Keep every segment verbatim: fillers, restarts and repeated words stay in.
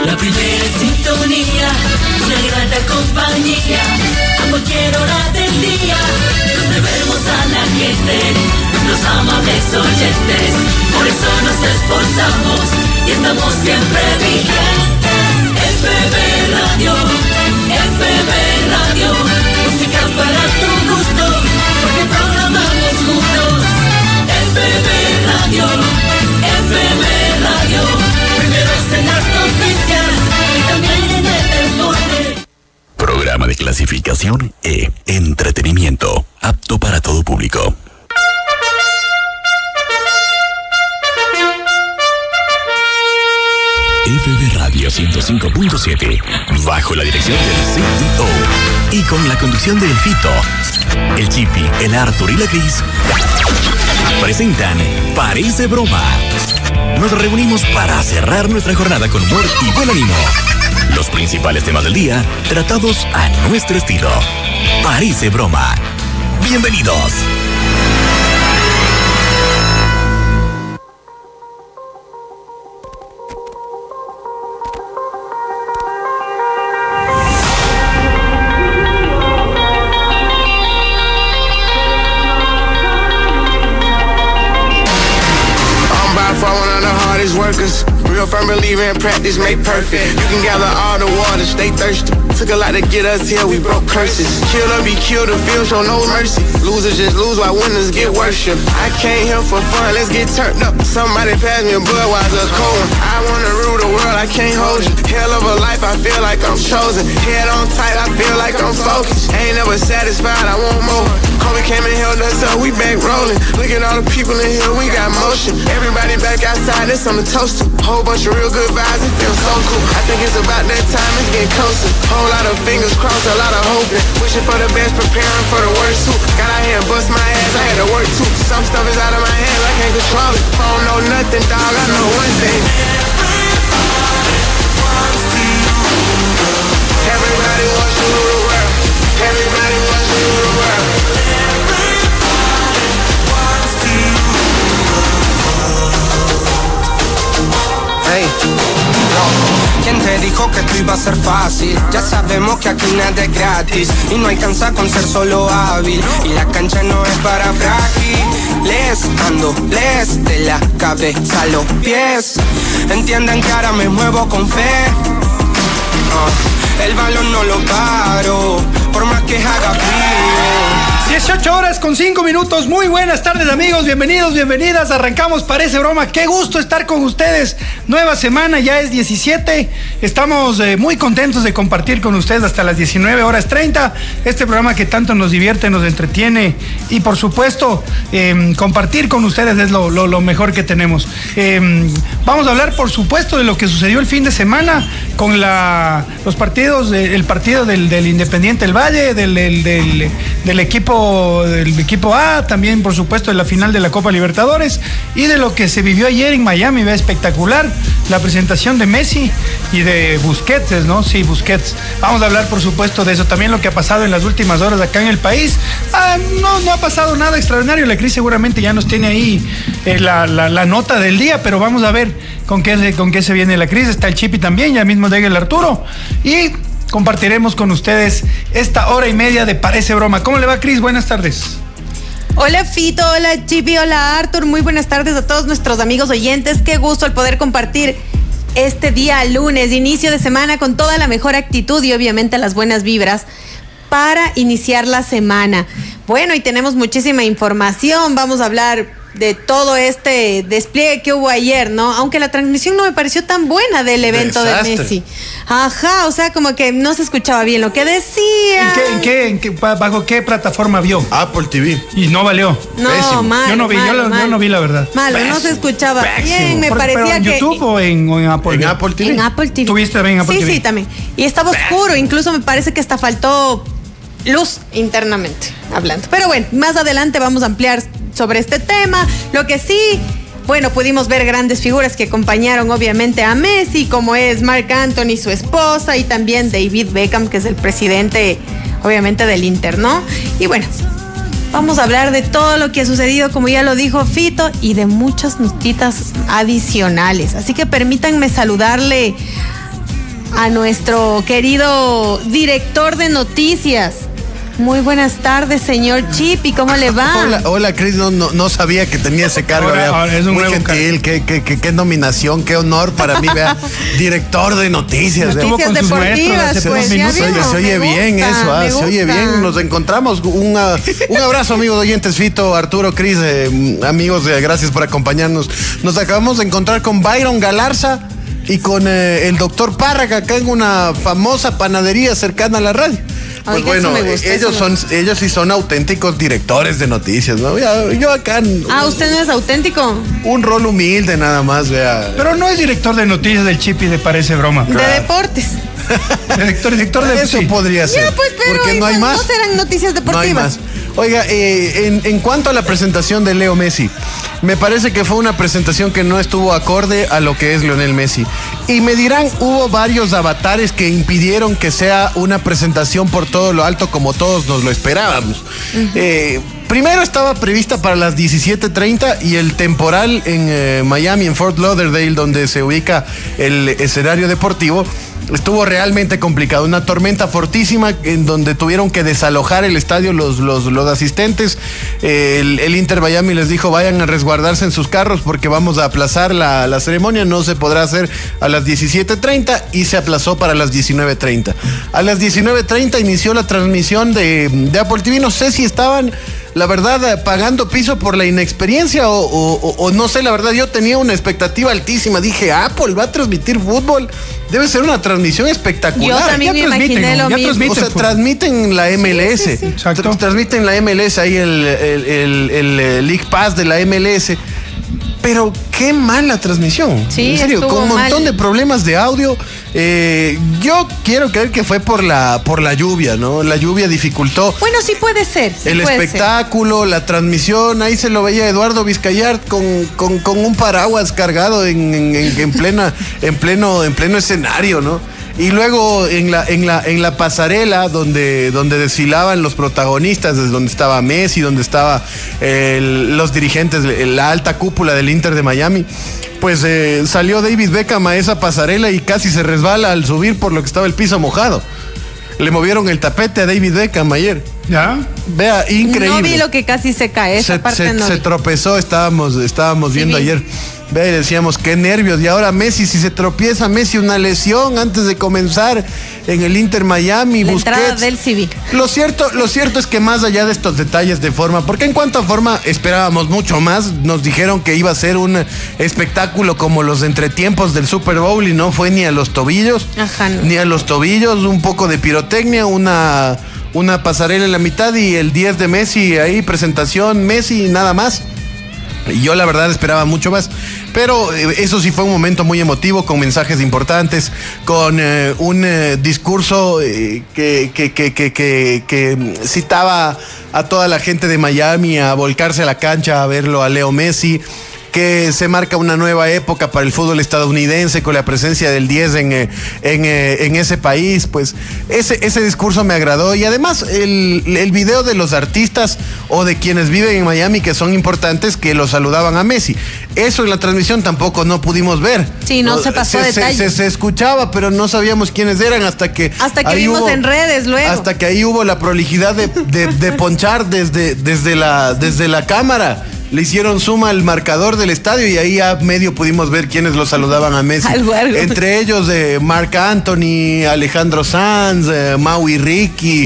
La primera sintonía, una grata compañía, a cualquier hora del día, nos debemos a la gente, nuestros amables oyentes, por eso nos esforzamos y estamos siempre vigentes. F B Radio, F B Radio, música para tu gusto, porque programamos juntos. F B Radio, F B Radio, primeros en las noticias y también en el deporte. Programa de clasificación E, entretenimiento, apto para todo público. F B Radio ciento cinco punto siete, bajo la dirección del C E O y con la conducción del Fito, el Chipi, el Arthur y la Cris, presentan Parece Broma. Nos reunimos para cerrar nuestra jornada con humor y buen ánimo. Los principales temas del día tratados a nuestro estilo. Parece Broma. Bienvenidos. Workers, real firm believer in practice make perfect. You can gather all the water, stay thirsty. Took a lot to get us here, we broke curses. Kill or be killed, the field show no mercy. Losers just lose while winners get worship. I came here for fun, let's get turned up. Somebody pass me a Budweiser cold one. I wanna rule the world, I can't hold you. Hell of a life, I feel like I'm chosen. Head on tight, I feel like I'm focused. Ain't never satisfied, I want more. Kobe came and held us up, we back rolling. Look at all the people in here, we got motion. Everybody back outside, that's on the toaster. Whole bunch of real good vibes, it feels so cool. I think it's about that time, it's getting closer. Whole lot of fingers crossed, a lot of hoping. Wishing for the best, preparing for the worst too. Got out here and bust my ass, I had to work too. Some stuff is out of my hands, I can't control it. Phone know nothing, dog, I know one thing. Everybody wants to rule the world. Everybody wants to rule the world. Hey, ¿quién te dijo que esto iba a ser fácil? Ya sabemos que aquí nada es gratis y no alcanza con ser solo hábil. Y la cancha no es para frágiles, ando les de la cabeza a los pies. Entiendan que ahora me muevo con fe. Uh, el balón no lo paro, por más que haga frío. dieciocho horas con cinco minutos. Muy buenas tardes, amigos. Bienvenidos, bienvenidas. Arrancamos Parece Broma. Qué gusto estar con ustedes. Nueva semana, ya es diecisiete. Estamos eh, muy contentos de compartir con ustedes hasta las diecinueve horas treinta. Este programa que tanto nos divierte, nos entretiene y, por supuesto, eh, compartir con ustedes es lo, lo, lo mejor que tenemos. Eh, vamos a hablar, por supuesto, de lo que sucedió el fin de semana con la, los partidos, eh, el partido del, del Independiente del Valle, del, del, del, del equipo del equipo A, también por supuesto de la final de la Copa Libertadores y de lo que se vivió ayer en Miami. Ve, espectacular la presentación de Messi y de Busquets, ¿no? Sí, Busquets. Vamos a hablar por supuesto de eso, también lo que ha pasado en las últimas horas acá en el país. Ah, no, no ha pasado nada extraordinario. La Cris seguramente ya nos tiene ahí eh, la, la, la nota del día, pero vamos a ver con qué se, con qué se viene la Cris. Está el Chipi también, ya mismo llega el Arturo y compartiremos con ustedes esta hora y media de Parece Broma. ¿Cómo le va, Cris? Buenas tardes. Hola, Fito, hola, Chipi, hola, Arthur. Muy buenas tardes a todos nuestros amigos oyentes. Qué gusto el poder compartir este día lunes, inicio de semana, con toda la mejor actitud y obviamente las buenas vibras para iniciar la semana. Bueno, y tenemos muchísima información. Vamos a hablar de todo este despliegue que hubo ayer, ¿no? Aunque la transmisión no me pareció tan buena del evento Desastre. de Messi. Ajá, o sea, como que no se escuchaba bien lo que decía. ¿En qué, en qué, en qué, bajo qué plataforma vio? Apple T V. Y no valió. No, Pésimo. mal, Yo no vi, mal, yo, mal. yo no vi la verdad. Malo, Pésimo. no se escuchaba Pésimo. bien, me Por, parecía pero en que... ¿En YouTube o en, o en Apple? En Apple T V. En Apple T V. ¿Tuviste también en Apple sí, T V? Sí, sí, también. Y estaba oscuro, incluso me parece que hasta faltó luz internamente hablando. Pero bueno, más adelante vamos a ampliar sobre este tema. Lo que sí, bueno, pudimos ver grandes figuras que acompañaron obviamente a Messi, como es Marc Anthony, su esposa, y también David Beckham, que es el presidente obviamente del Inter, ¿no? Y bueno, vamos a hablar de todo lo que ha sucedido, como ya lo dijo Fito, y de muchas notitas adicionales. Así que permítanme saludarle a nuestro querido director de noticias. Muy buenas tardes, señor Chipi, ¿cómo le va? Hola, hola Cris, no, no, no sabía que tenía ese cargo. Ahora, vea. ahora es un Muy nuevo gentil, qué, qué, qué, qué nominación, qué honor para mí, vea. Director de noticias. Estuvo Noticias con sus deportivas, maestros hace pues, pocos ya minutos. Se, vimos, se oye me bien gusta, eso, ah, me se oye gusta. bien. Nos encontramos. Una, un abrazo, amigos oyentes, Fito, Arturo, Cris, eh, amigos, eh, gracias por acompañarnos. Nos acabamos de encontrar con Byron Galarza y con eh, el doctor Párraga acá en una famosa panadería cercana a la radio. Pues Oiga, bueno, eso me gusta, ellos eso son, me gusta. ellos sí son auténticos directores de noticias, ¿no? Ya, yo acá Ah, ¿usted no es auténtico? un rol humilde nada más, vea. Pero no es director de noticias del Chipi de Parece Broma. De deportes. Director, director de Eso sí. podría ser. Ya, pues, pero porque no hay no- más. no serán noticias No hay deportivas. más. Oiga, eh, en, en cuanto a la presentación de Leo Messi, me parece que fue una presentación que no estuvo acorde a lo que es Lionel Messi. Y me dirán, hubo varios avatares que impidieron que sea una presentación por todo lo alto como todos nos lo esperábamos. Eh, primero estaba prevista para las diecisiete treinta y el temporal en eh, Miami, en Fort Lauderdale, donde se ubica el escenario deportivo, estuvo realmente complicado. Una tormenta fortísima en donde tuvieron que desalojar el estadio los, los, los asistentes. Eh, el, el Inter Miami les dijo, vayan a resguardarse en sus carros porque vamos a aplazar la, la ceremonia. No se podrá hacer a las diecisiete treinta y se aplazó para las diecinueve treinta. A las diecinueve treinta inició la transmisión de, de Apple T V. No sé si estaban, la verdad, pagando piso por la inexperiencia o, o, o, o no sé, la verdad, yo tenía una expectativa altísima. Dije, Apple va a transmitir fútbol. Debe ser una transmisión espectacular. Yo también Ya me transmiten, imaginé lo ya mismo. transmiten. O sea, fútbol. transmiten la M L S. Sí, sí, sí. Exacto. Tra- Transmiten la M L S, ahí el, el, el, el, eh, League Pass de la M L S. Pero qué mala transmisión. Sí, en serio, estuvo con un montón mal. de problemas de audio. Eh, yo quiero creer que fue por la, por la lluvia, ¿no? La lluvia dificultó Bueno, sí puede ser. sí el puede ser. espectáculo, la transmisión. Ahí se lo veía Eduardo Vizcayart con, con, con un paraguas cargado en, en, en, en plena, en pleno, en pleno escenario, ¿no? Y luego en la, en la, en la pasarela donde, donde desfilaban los protagonistas, desde donde estaba Messi, donde estaba el- los dirigentes, la alta cúpula del Inter de Miami, pues eh, salió David Beckham a esa pasarela y casi se resbala al subir por lo que estaba el piso mojado. Le movieron el tapete a David Beckham ayer. ¿Ya? Vea, increíble. No vi lo que casi se cae. Esa se, parte se- no se vi. tropezó, estábamos, estábamos Sí, viendo vi. ayer. Ve, y decíamos, qué nervios. Y ahora Messi, si se tropieza Messi, una lesión antes de comenzar en el Inter Miami, La entrada Busquets. del C V. Lo cierto, lo cierto es que más allá de estos detalles de forma, porque en cuanto a forma esperábamos mucho más, nos dijeron que iba a ser un espectáculo como los entretiempos del Super Bowl y no fue ni a los tobillos, Ajá, no. ni a los tobillos, un poco de pirotecnia, una, una pasarela en la mitad y el diez de Messi ahí, presentación Messi, nada más. Y yo la verdad esperaba mucho más, pero eh, eso sí fue un momento muy emotivo, con mensajes importantes, con eh, un eh, discurso eh, que, que, que, que, que, que citaba a toda la gente de Miami a volcarse a la cancha a verlo a Leo Messi, que se marca una nueva época para el fútbol estadounidense con la presencia del diez en, eh, en, eh, en ese país. Pues ese, ese discurso me agradó y además el, el video de los artistas o de quienes viven en Miami que son importantes que lo saludaban a Messi. Eso en la transmisión tampoco no pudimos ver. Sí, no se pasó se, detalle. se, se escuchaba, pero no sabíamos quiénes eran hasta que... Hasta que ahí vimos hubo- en redes luego. Hasta que ahí hubo la prolijidad de, de, de ponchar desde, desde, la, desde la cámara. Le hicieron suma al marcador del estadio y ahí a medio pudimos ver quiénes lo saludaban a Messi. Algo, algo. Entre ellos eh, Marc Anthony, Alejandro Sanz, eh, Maui Ricky, Sí.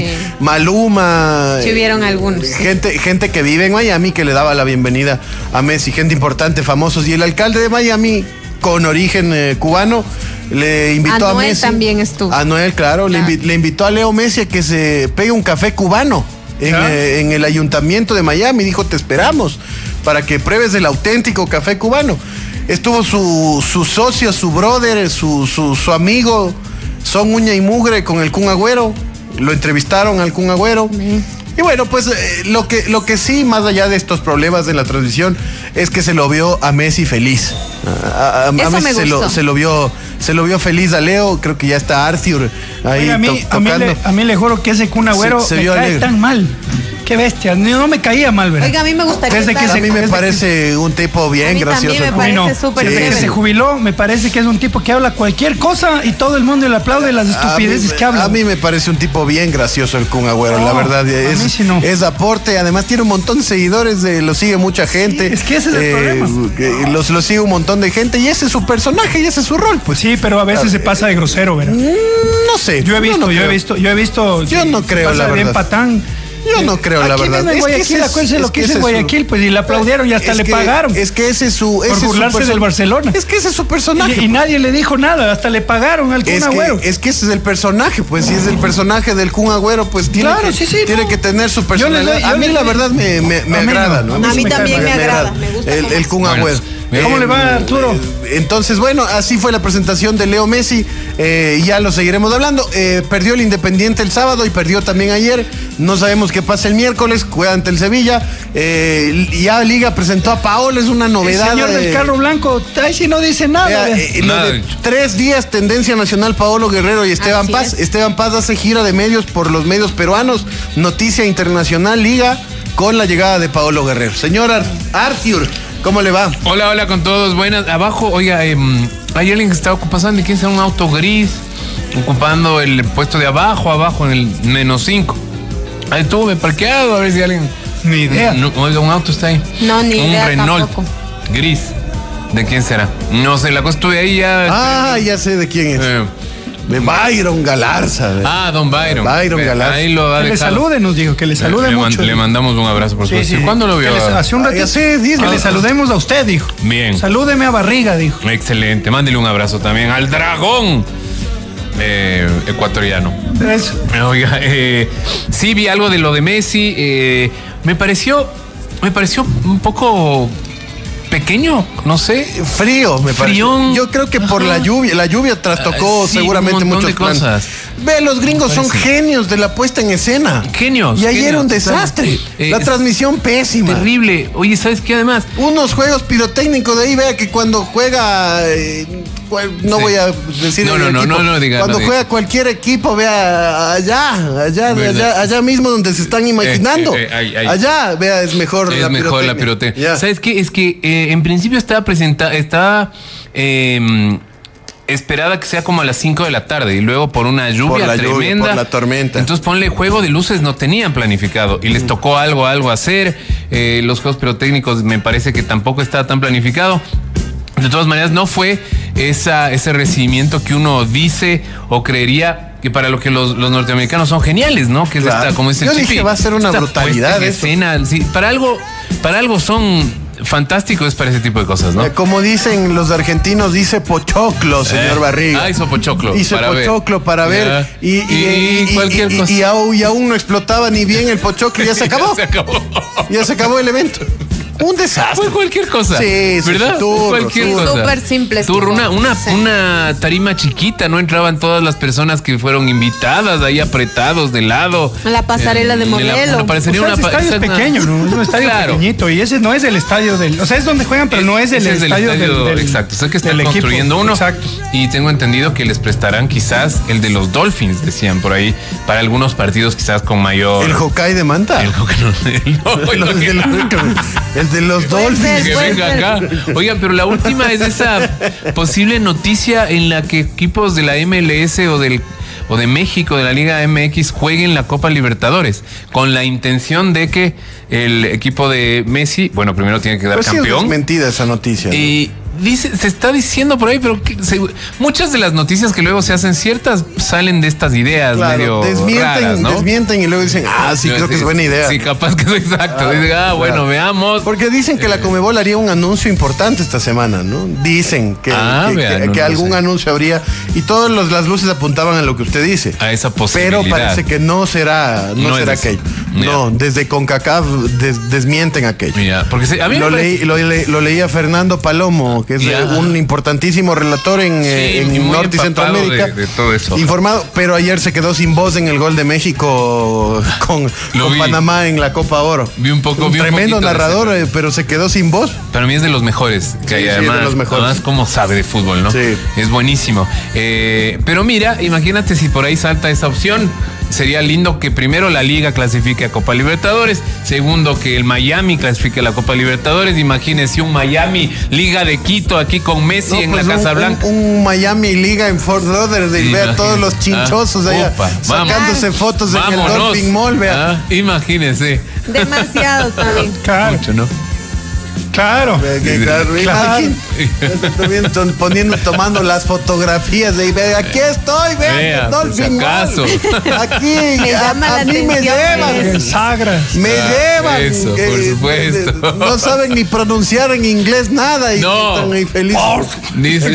Maluma. Sí, eh, hubieron algunos, sí. Gente, gente que vive en Miami que le daba la bienvenida a Messi, gente importante, famosos. Y el alcalde de Miami, con origen eh, cubano, le invitó a Anuel Messi. también estuvo. Anuel, claro, le, Claro. invi- le invitó a Leo Messi a que se pegue un café cubano. En, ¿Ya? eh, en el ayuntamiento de Miami, dijo, te esperamos para que pruebes el auténtico café cubano. Estuvo su, su socio, su brother, su, su, su amigo, son uña y mugre con el Kun Agüero. Lo entrevistaron al Kun Agüero. Y bueno, pues eh, lo, que, lo que sí, más allá de estos problemas de la transmisión, es que se lo vio a Messi feliz. A, a- a Eso Messi me se lo, gustó. se lo vio, se lo vio feliz a Leo. Creo que ya está Arthur ahí Oiga, a, mí, to- a, mí tocando. le, a mí le juro que ese Kun Agüero Se- se me vio cae alegre. tan mal. Qué bestia. No, no me caía mal, ¿verdad? Oiga, a mí me gustaría Desde que estar- A mí me desde parece un tipo bien A mí gracioso. también me el Kun. parece A mí no. súper Desde que chévere. se jubiló, me parece que es un tipo que habla cualquier cosa y todo el mundo le aplaude las estupideces a mí, que habla. A mí me parece un tipo bien gracioso el Kun Agüero, No, la verdad. a mí Es, sí no. es aporte, además tiene un montón de seguidores, eh, lo sigue mucha gente. es que ese es el problema. eh, Los, lo sigue un montón de gente y ese es su personaje y ese es su rol, pues. Sí, pero a veces se pasa de grosero, ¿verdad? Mm, No sé. Yo he visto, no yo he creo. visto, yo he visto. Yo no se creo, pasa la bien verdad. patán. Yo no creo, la Aquí verdad. mismo en Es que Guayaquil, ese es- acuérdense es lo que que hizo ese en es su- Guayaquil, pues, y le aplaudieron y hasta Es le que- pagaron. Es que ese es su. Ese Por es su burlarse perso- del Barcelona. Es que ese es su personaje. Y, y nadie le dijo nada, hasta le pagaron al Kun Es Agüero. que, es que ese es el personaje, pues si es el personaje del Kun Agüero, pues tiene, Claro, que, sí, sí, tiene no. que tener su Yo les doy- personalidad. yo A mí les la doy- verdad me, me, me A mí agrada, no. ¿no? A mí me también cae me mal. agrada, me gusta El, cómo el es. Kun Bueno, Agüero. ¿Cómo le va, Arturo? Eh, Entonces, bueno, así fue la presentación de Leo Messi. Eh, ya lo seguiremos hablando. Eh, perdió el Independiente el sábado y perdió también ayer. No sabemos qué pasa el miércoles. Juega ante el Sevilla. Eh, ya Liga presentó a Paolo, es una El novedad. señor del eh, carro blanco, ahí sí no dice nada. Vea, vea. eh, lo Nada, de dicho. tres días, tendencia nacional, Paolo Guerrero y Esteban Así Paz. es. Esteban Paz hace gira de medios por los medios peruanos. Noticia internacional, Liga, con la llegada de Paolo Guerrero. Señor Ar- Arthur, ¿cómo le va? Hola, hola con todos. Buenas. Abajo, oiga, eh, hay alguien que está ocupando, ¿quién sabe? Un auto gris, ocupando el puesto de abajo, abajo en el menos cinco. Ahí estuve parqueado, a ver si alguien. Ni idea. No, oiga, un auto está ahí. No, ni un idea Renault tampoco. gris. ¿De quién será? No sé, la cosa estuve ahí ya. Ah, ya sé de quién es. eh, De Byron Galarza. de- ah, don Byron. Byron Eh, Galarza. Ahí lo ha Que le dejado. salude, nos dijo, que le salude le, man- mucho. le mandamos un abrazo, por Sí, supuesto. sí. ¿Cuándo lo vio? Que les- hace un Ah, ratito. ya sé, dice. Que le saludemos a usted, dijo. Bien. Salúdeme a Barriga, dijo. Excelente. Mándele un abrazo también al dragón eh, ecuatoriano. Eso. Oiga, eh, sí vi algo de lo de Messi. eh, me pareció, me pareció un poco pequeño, no sé. Frío, me parece. Frión. Yo creo que por Ajá. la lluvia, la lluvia trastocó Ah, sí, seguramente un montón muchos de planes. cosas. Ve, los gringos son parece. genios de la puesta en escena. Genios, Y ayer genios, un desastre. Eh, la es transmisión pésima. Terrible. Oye, ¿sabes qué? Además, Unos juegos pirotécnicos de ahí, vea que cuando juega, eh, cual- no Sí. voy a decir No, el no, no, equipo. no, no diga, Cuando no juega diga. cualquier equipo, vea allá, allá, de ¿Verdad? allá, allá mismo donde se están imaginando. eh, ahí, ahí. Allá, vea, es mejor es la mejor la pirotecnia. pirotecnia. Ya. ¿Sabes qué? Es que eh, en principio estaba presentada, está eh, esperada que sea como a las cinco de la tarde y luego por una lluvia Por la lluvia, tremenda. por la tormenta. Entonces ponle juego de luces, no tenían planificado y les tocó algo, algo hacer. Eh, los juegos pirotécnicos me parece que tampoco estaba tan planificado. De todas maneras, no fue esa, ese recibimiento que uno dice o creería que para lo que los, los norteamericanos son geniales, ¿no? Que es Claro. esta, como dice Yo Chipi, dije, va a ser una esta brutalidad puesta en esto. escena. Sí, para algo, para algo son fantásticos para ese tipo de cosas, ¿no? Eh, Como dicen los argentinos, dice pochoclo, señor Eh, Barriga. ah, hizo pochoclo Hizo para ver. pochoclo para ver. Ya. Y, y- Y cualquier y- y- cosa. y aún, y aún no explotaba ni bien el pochoclo, ya se acabó. Se acabó. Ya se acabó el evento. Un desastre. Fue cualquier cosa. Sí, sí, ¿verdad? sí, turro, cualquier turro. cosa. Súper simple Turro, estuvo. una, una, Sí. una tarima chiquita, no entraban todas las personas que fueron invitadas, ahí apretados de lado. La pasarela de en la- modelo. la- O parecería sea, una ese pa- estadio es esa una- pequeño, ¿no? Es un estadio Claro. pequeñito. Y ese no es el estadio del. O sea, es donde juegan, pero no es el Ese es estadio, del, del- Exacto, sé que están del equipo. construyendo uno. Exacto. Y tengo entendido que les prestarán quizás el de los Dolphins, decían por ahí, para algunos partidos quizás con mayor. El Hokkaido de Manta. El Hokkaido, no, el- no, el Los de los- el de los Puede Dolphins. ser. que Puede venga ser. acá. Oigan, pero la última es esa posible noticia en la que equipos de la M L S o del o de México, de la Liga M X, jueguen la Copa Libertadores, con la intención de que el equipo de Messi, bueno, primero tiene que dar Pues sí, es campeón. mentira esa noticia. ¿no? Y dice, se está diciendo por ahí, pero que se- muchas de las noticias que luego se hacen ciertas salen de estas ideas Claro, medio desmienten, raras, ¿no? desmienten y luego dicen, ah, sí, creo que es buena idea. Sí, capaz que es exacto. Dicen, ah, bueno, Claro. veamos. Porque dicen que la Conmebol haría un anuncio importante esta semana, ¿no? Dicen que, Ah, que- vea, que- no, que no algún sé. anuncio habría y todas los- las luces apuntaban a lo que usted dice. A esa posibilidad. Pero parece que no será, no, No es será eso. aquello. Ya. No, desde CONCACAF des- desmienten aquello. Mira, porque se- a mí me Lo, parece- leí, lo, le- lo leía Fernando Palomo, que es Ya. eh, un importantísimo relator en, Sí, eh, en y muy Norte y empapado Centroamérica. de- de todo eso. Informado, pero ayer se quedó sin voz en el gol de México con, Lo con vi. Panamá en la Copa Oro. Vi un poco, Un vi un tremendo poquito de narrador, ese. eh, pero se quedó sin voz. Para mí es de los mejores que Sí, hay, sí, además. de los mejores. Además, cómo sabe de fútbol, ¿no? Sí. Es buenísimo. Eh, pero mira, imagínate si por ahí salta esa opción. Sería lindo que primero la Liga clasifique a Copa Libertadores, segundo que el Miami clasifique a la Copa Libertadores. Imagínense un Miami Liga de Quito aquí con Messi No, en pues la un- Casa Blanca. Un, un Miami Liga en Fort Lauderdale, Sí, vea imagínate. todos los chinchosos Ah, allá upa, vamos. sacándose fotos en el Vámonos. Dolphin Mall, vea. Ah, imagínense. Demasiado también. Claro, Mucho, ¿no? claro. Vea que, claro, Claro. imagínate, ton- poniendo, tomando las fotografías de ahí, vea, aquí estoy, vea, Vea, el Dolphin si acaso. Mall. Aquí, Me a, llama a la mí me atención llevan, El Sagras. me Ah, llevan. eso, por supuesto. No saben ni pronunciar en inglés nada y No. están ahí felices. Dice,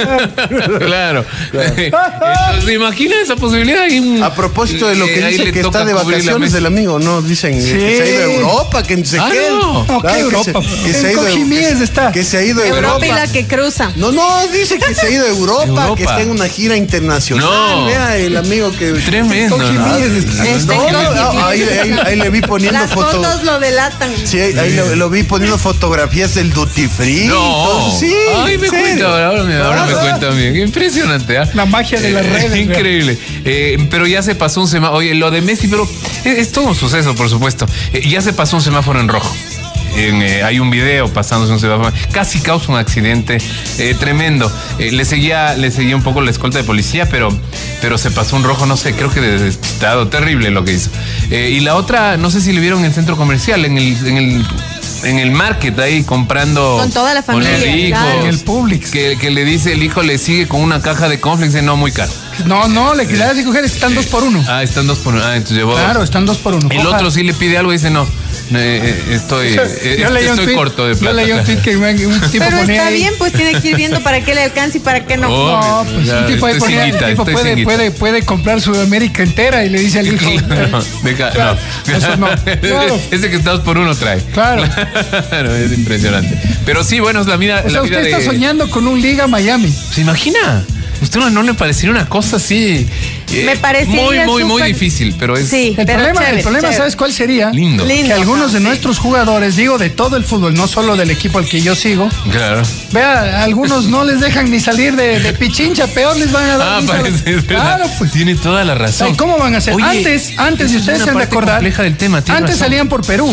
claro. Entonces, imagina esa posibilidad. Hay un- A propósito de lo que eh, ahí dice le que toca está de cubrir la vacaciones mesa. el amigo, ¿no? Dicen Sí. que se ha ido a Europa, que no sé Ah, qué. no. No, ¿qué que Europa? se- que En se ha ido a- Cojimies está. Que se ha ido a Europa Europa. y la que cruza. No, no, dice que se ha ido a Europa, Europa. que está en una gira internacional. No. Vea el amigo que. Tremendo. ¿no? Cojimies está. Está No, en no, Cojimies. ahí, ahí- ahí le vi poniendo Las fotos. fotos lo delatan. Sí, ahí, ahí lo, lo vi poniendo fotografías del duty free. No. todo. Sí, Ay, me en serio. cuenta ahora, ahora me, ahora me Ah, cuenta a mí. Qué impresionante, ¿ah? La magia de las Eh, redes, Increíble. Eh, pero ya se pasó un semáforo. Oye, lo de Messi, pero es, es todo un suceso, por supuesto. Eh, ya se pasó un semáforo en rojo. En, eh, hay un video pasándose un semáforo. Casi causa un accidente eh, tremendo. Eh, le seguía le seguía un poco la escolta de policía, pero, pero se pasó un rojo, no sé, creo que de despistado. Terrible lo que hizo. Eh, y la otra, no sé si le vieron en el centro comercial, en el, en el, en el market ahí comprando. Con toda la familia, Con el hijo. claro. En el Publix. Que, que le dice el hijo, le sigue con una caja de cornflakes, dice, no, muy caro. No, no, le quedas de coger, están dos por uno. Ah, están dos por uno. Ah, entonces llevó Claro, dos. están dos por uno. El Coja. otro sí le pide algo y dice, no, eh, eh, estoy, eh, Yo leí un estoy tweet- corto de plata. Yo leí un tweet que me- un tipo Pero ponía está ahí. bien, pues tiene que ir viendo para qué le alcance y para qué no. Oh. No, pues Ya, un tipo ahí estoy ponía, sin guita, el tipo estoy puede, sin guita. puede, puede comprar Sudamérica entera y le dice al hijo. No, deja- Claro, no. eso no. Claro. Ese que está dos por uno trae. Claro. Claro, es impresionante. Pero sí, bueno, es la vida, O sea, la usted vida está de... soñando con un Liga Miami. ¿Se imagina? ¿Usted no, no le parecería una cosa así? eh, Me parecería Muy, muy, muy súper- difícil, pero es Sí, El pero problema, chévere, el problema chévere. ¿sabes cuál sería? lindo. Lindo. Que algunos de Ajá, nuestros jugadores, digo, de todo el fútbol, no solo del equipo al que yo sigo, Claro. vea, algunos no les dejan ni salir de, de Pichincha, peor les van a dar. Ah, visa. parece, es verdad. Claro, pues. Tiene toda la razón. Ay, ¿cómo van a hacer? Oye, antes, antes, esa si es ustedes una se han de parte acordar, compleja del tema, tiene antes razón. salían por Perú.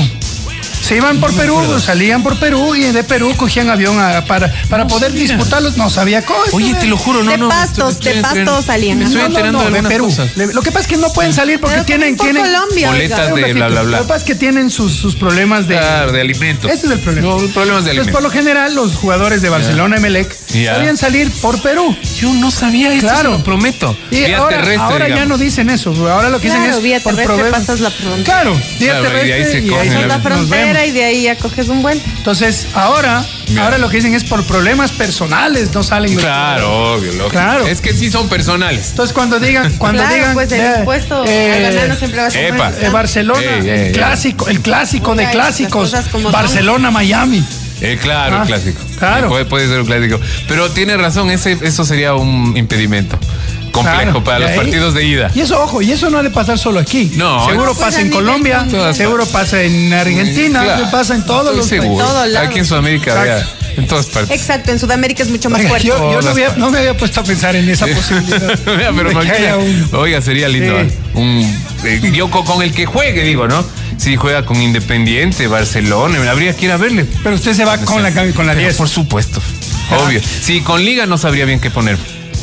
Se iban por Perú, salían por Perú y de Perú cogían avión a- para, para No poder sabía. disputarlos. No sabía cómo. Oye, te lo juro, no, De no. me Pastos, estoy- de estoy Pastos enterando- salían. Me estoy No, no, enterando no, de de algunas Perú. cosas. Le- Lo que pasa es que no pueden salir porque Pero tienen, por tienen Colombia, boletas oiga. de bla, bla, bla. Lo que pasa es que tienen sus, sus problemas de. Claro, de alimentos. Ese es el problema. No, problemas de Entonces, alimentos. por lo general, los jugadores de Barcelona, Emelec, Ya. solían salir por Perú. Yo no sabía esto, Claro. se lo prometo. Y Vía ahora, terrestre, ahora ya digamos. no dicen eso. Ahora lo que Claro, dicen es. vía por terrestre problemas- pasas la frontera. Claro, vía Claro, y terrestre. ahí se y cogen ahí el Pasas la Nos frontera vemos. y de ahí ya coges un vuelo. Entonces, ahora, Mira. ahora lo que dicen es por problemas personales, no salen los jugadores. Claro, obvio, lógico. Claro. Es que sí son personales. Entonces, cuando digan, cuando Claro, digan. pues el eh, impuesto eh, al banano siempre va a ser epa. muy eh, importante. Barcelona, Ey, ey, el ey. clásico, el clásico de Oiga, clásicos. las cosas como son. Barcelona, Miami. Eh, claro, Ah, el clásico. claro. Eh, Puede, puede ser un clásico. Pero tiene razón, ese, eso sería un impedimento complejo Claro. para Y los ahí- partidos de ida. Y eso, ojo, y eso no ha de pasar solo aquí. No, seguro no, pues pasa a en nivel Colombia, mundial. seguro pasa en Argentina, Claro. pasa en todos Estoy los seguro. países. todos lados. Aquí en Sudamérica, Exacto. vea, en todas partes. Exacto, en Sudamérica es mucho más Oiga, fuerte. yo, yo no, Todas había, partes. no me había puesto a pensar en esa posibilidad. Vea, pero De que imagina, haya un- oiga, sería lindo. Sí. ¿eh? Un, eh, yo con, con el que juegue, digo, ¿no? Si juega con Independiente, Barcelona, habría que ir a verle. Pero usted se va con la, con la Pero diez. por supuesto, obvio. Sí, con Liga no sabría bien qué poner.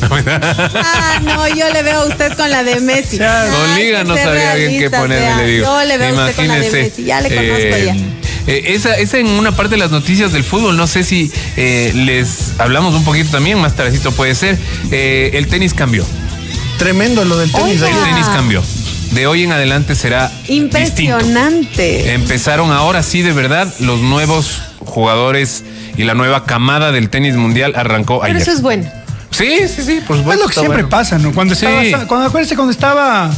Ah, no, yo le veo a usted con la de Messi. Ya, Con Ay, Liga que no sea sabría bien qué realista, ponerme, sea. le digo. Yo le veo a usted con la de Imagínese, Messi, ya le conozco eh, ya. eh, esa, esa en una parte de las noticias del fútbol, no sé si eh, les hablamos un poquito también, más tardecito puede ser. Eh, el tenis cambió. Tremendo lo del tenis. Oiga. ahí. El tenis cambió. De hoy en adelante será distinto. Impresionante. Empezaron ahora sí de verdad los nuevos jugadores y la nueva camada del tenis mundial arrancó Pero ayer. eso es bueno. Sí, sí, sí, por Es supuesto. lo que está siempre bueno. pasa, ¿no? Cuando estaba, Sí. cuando acuérdense cuando estaba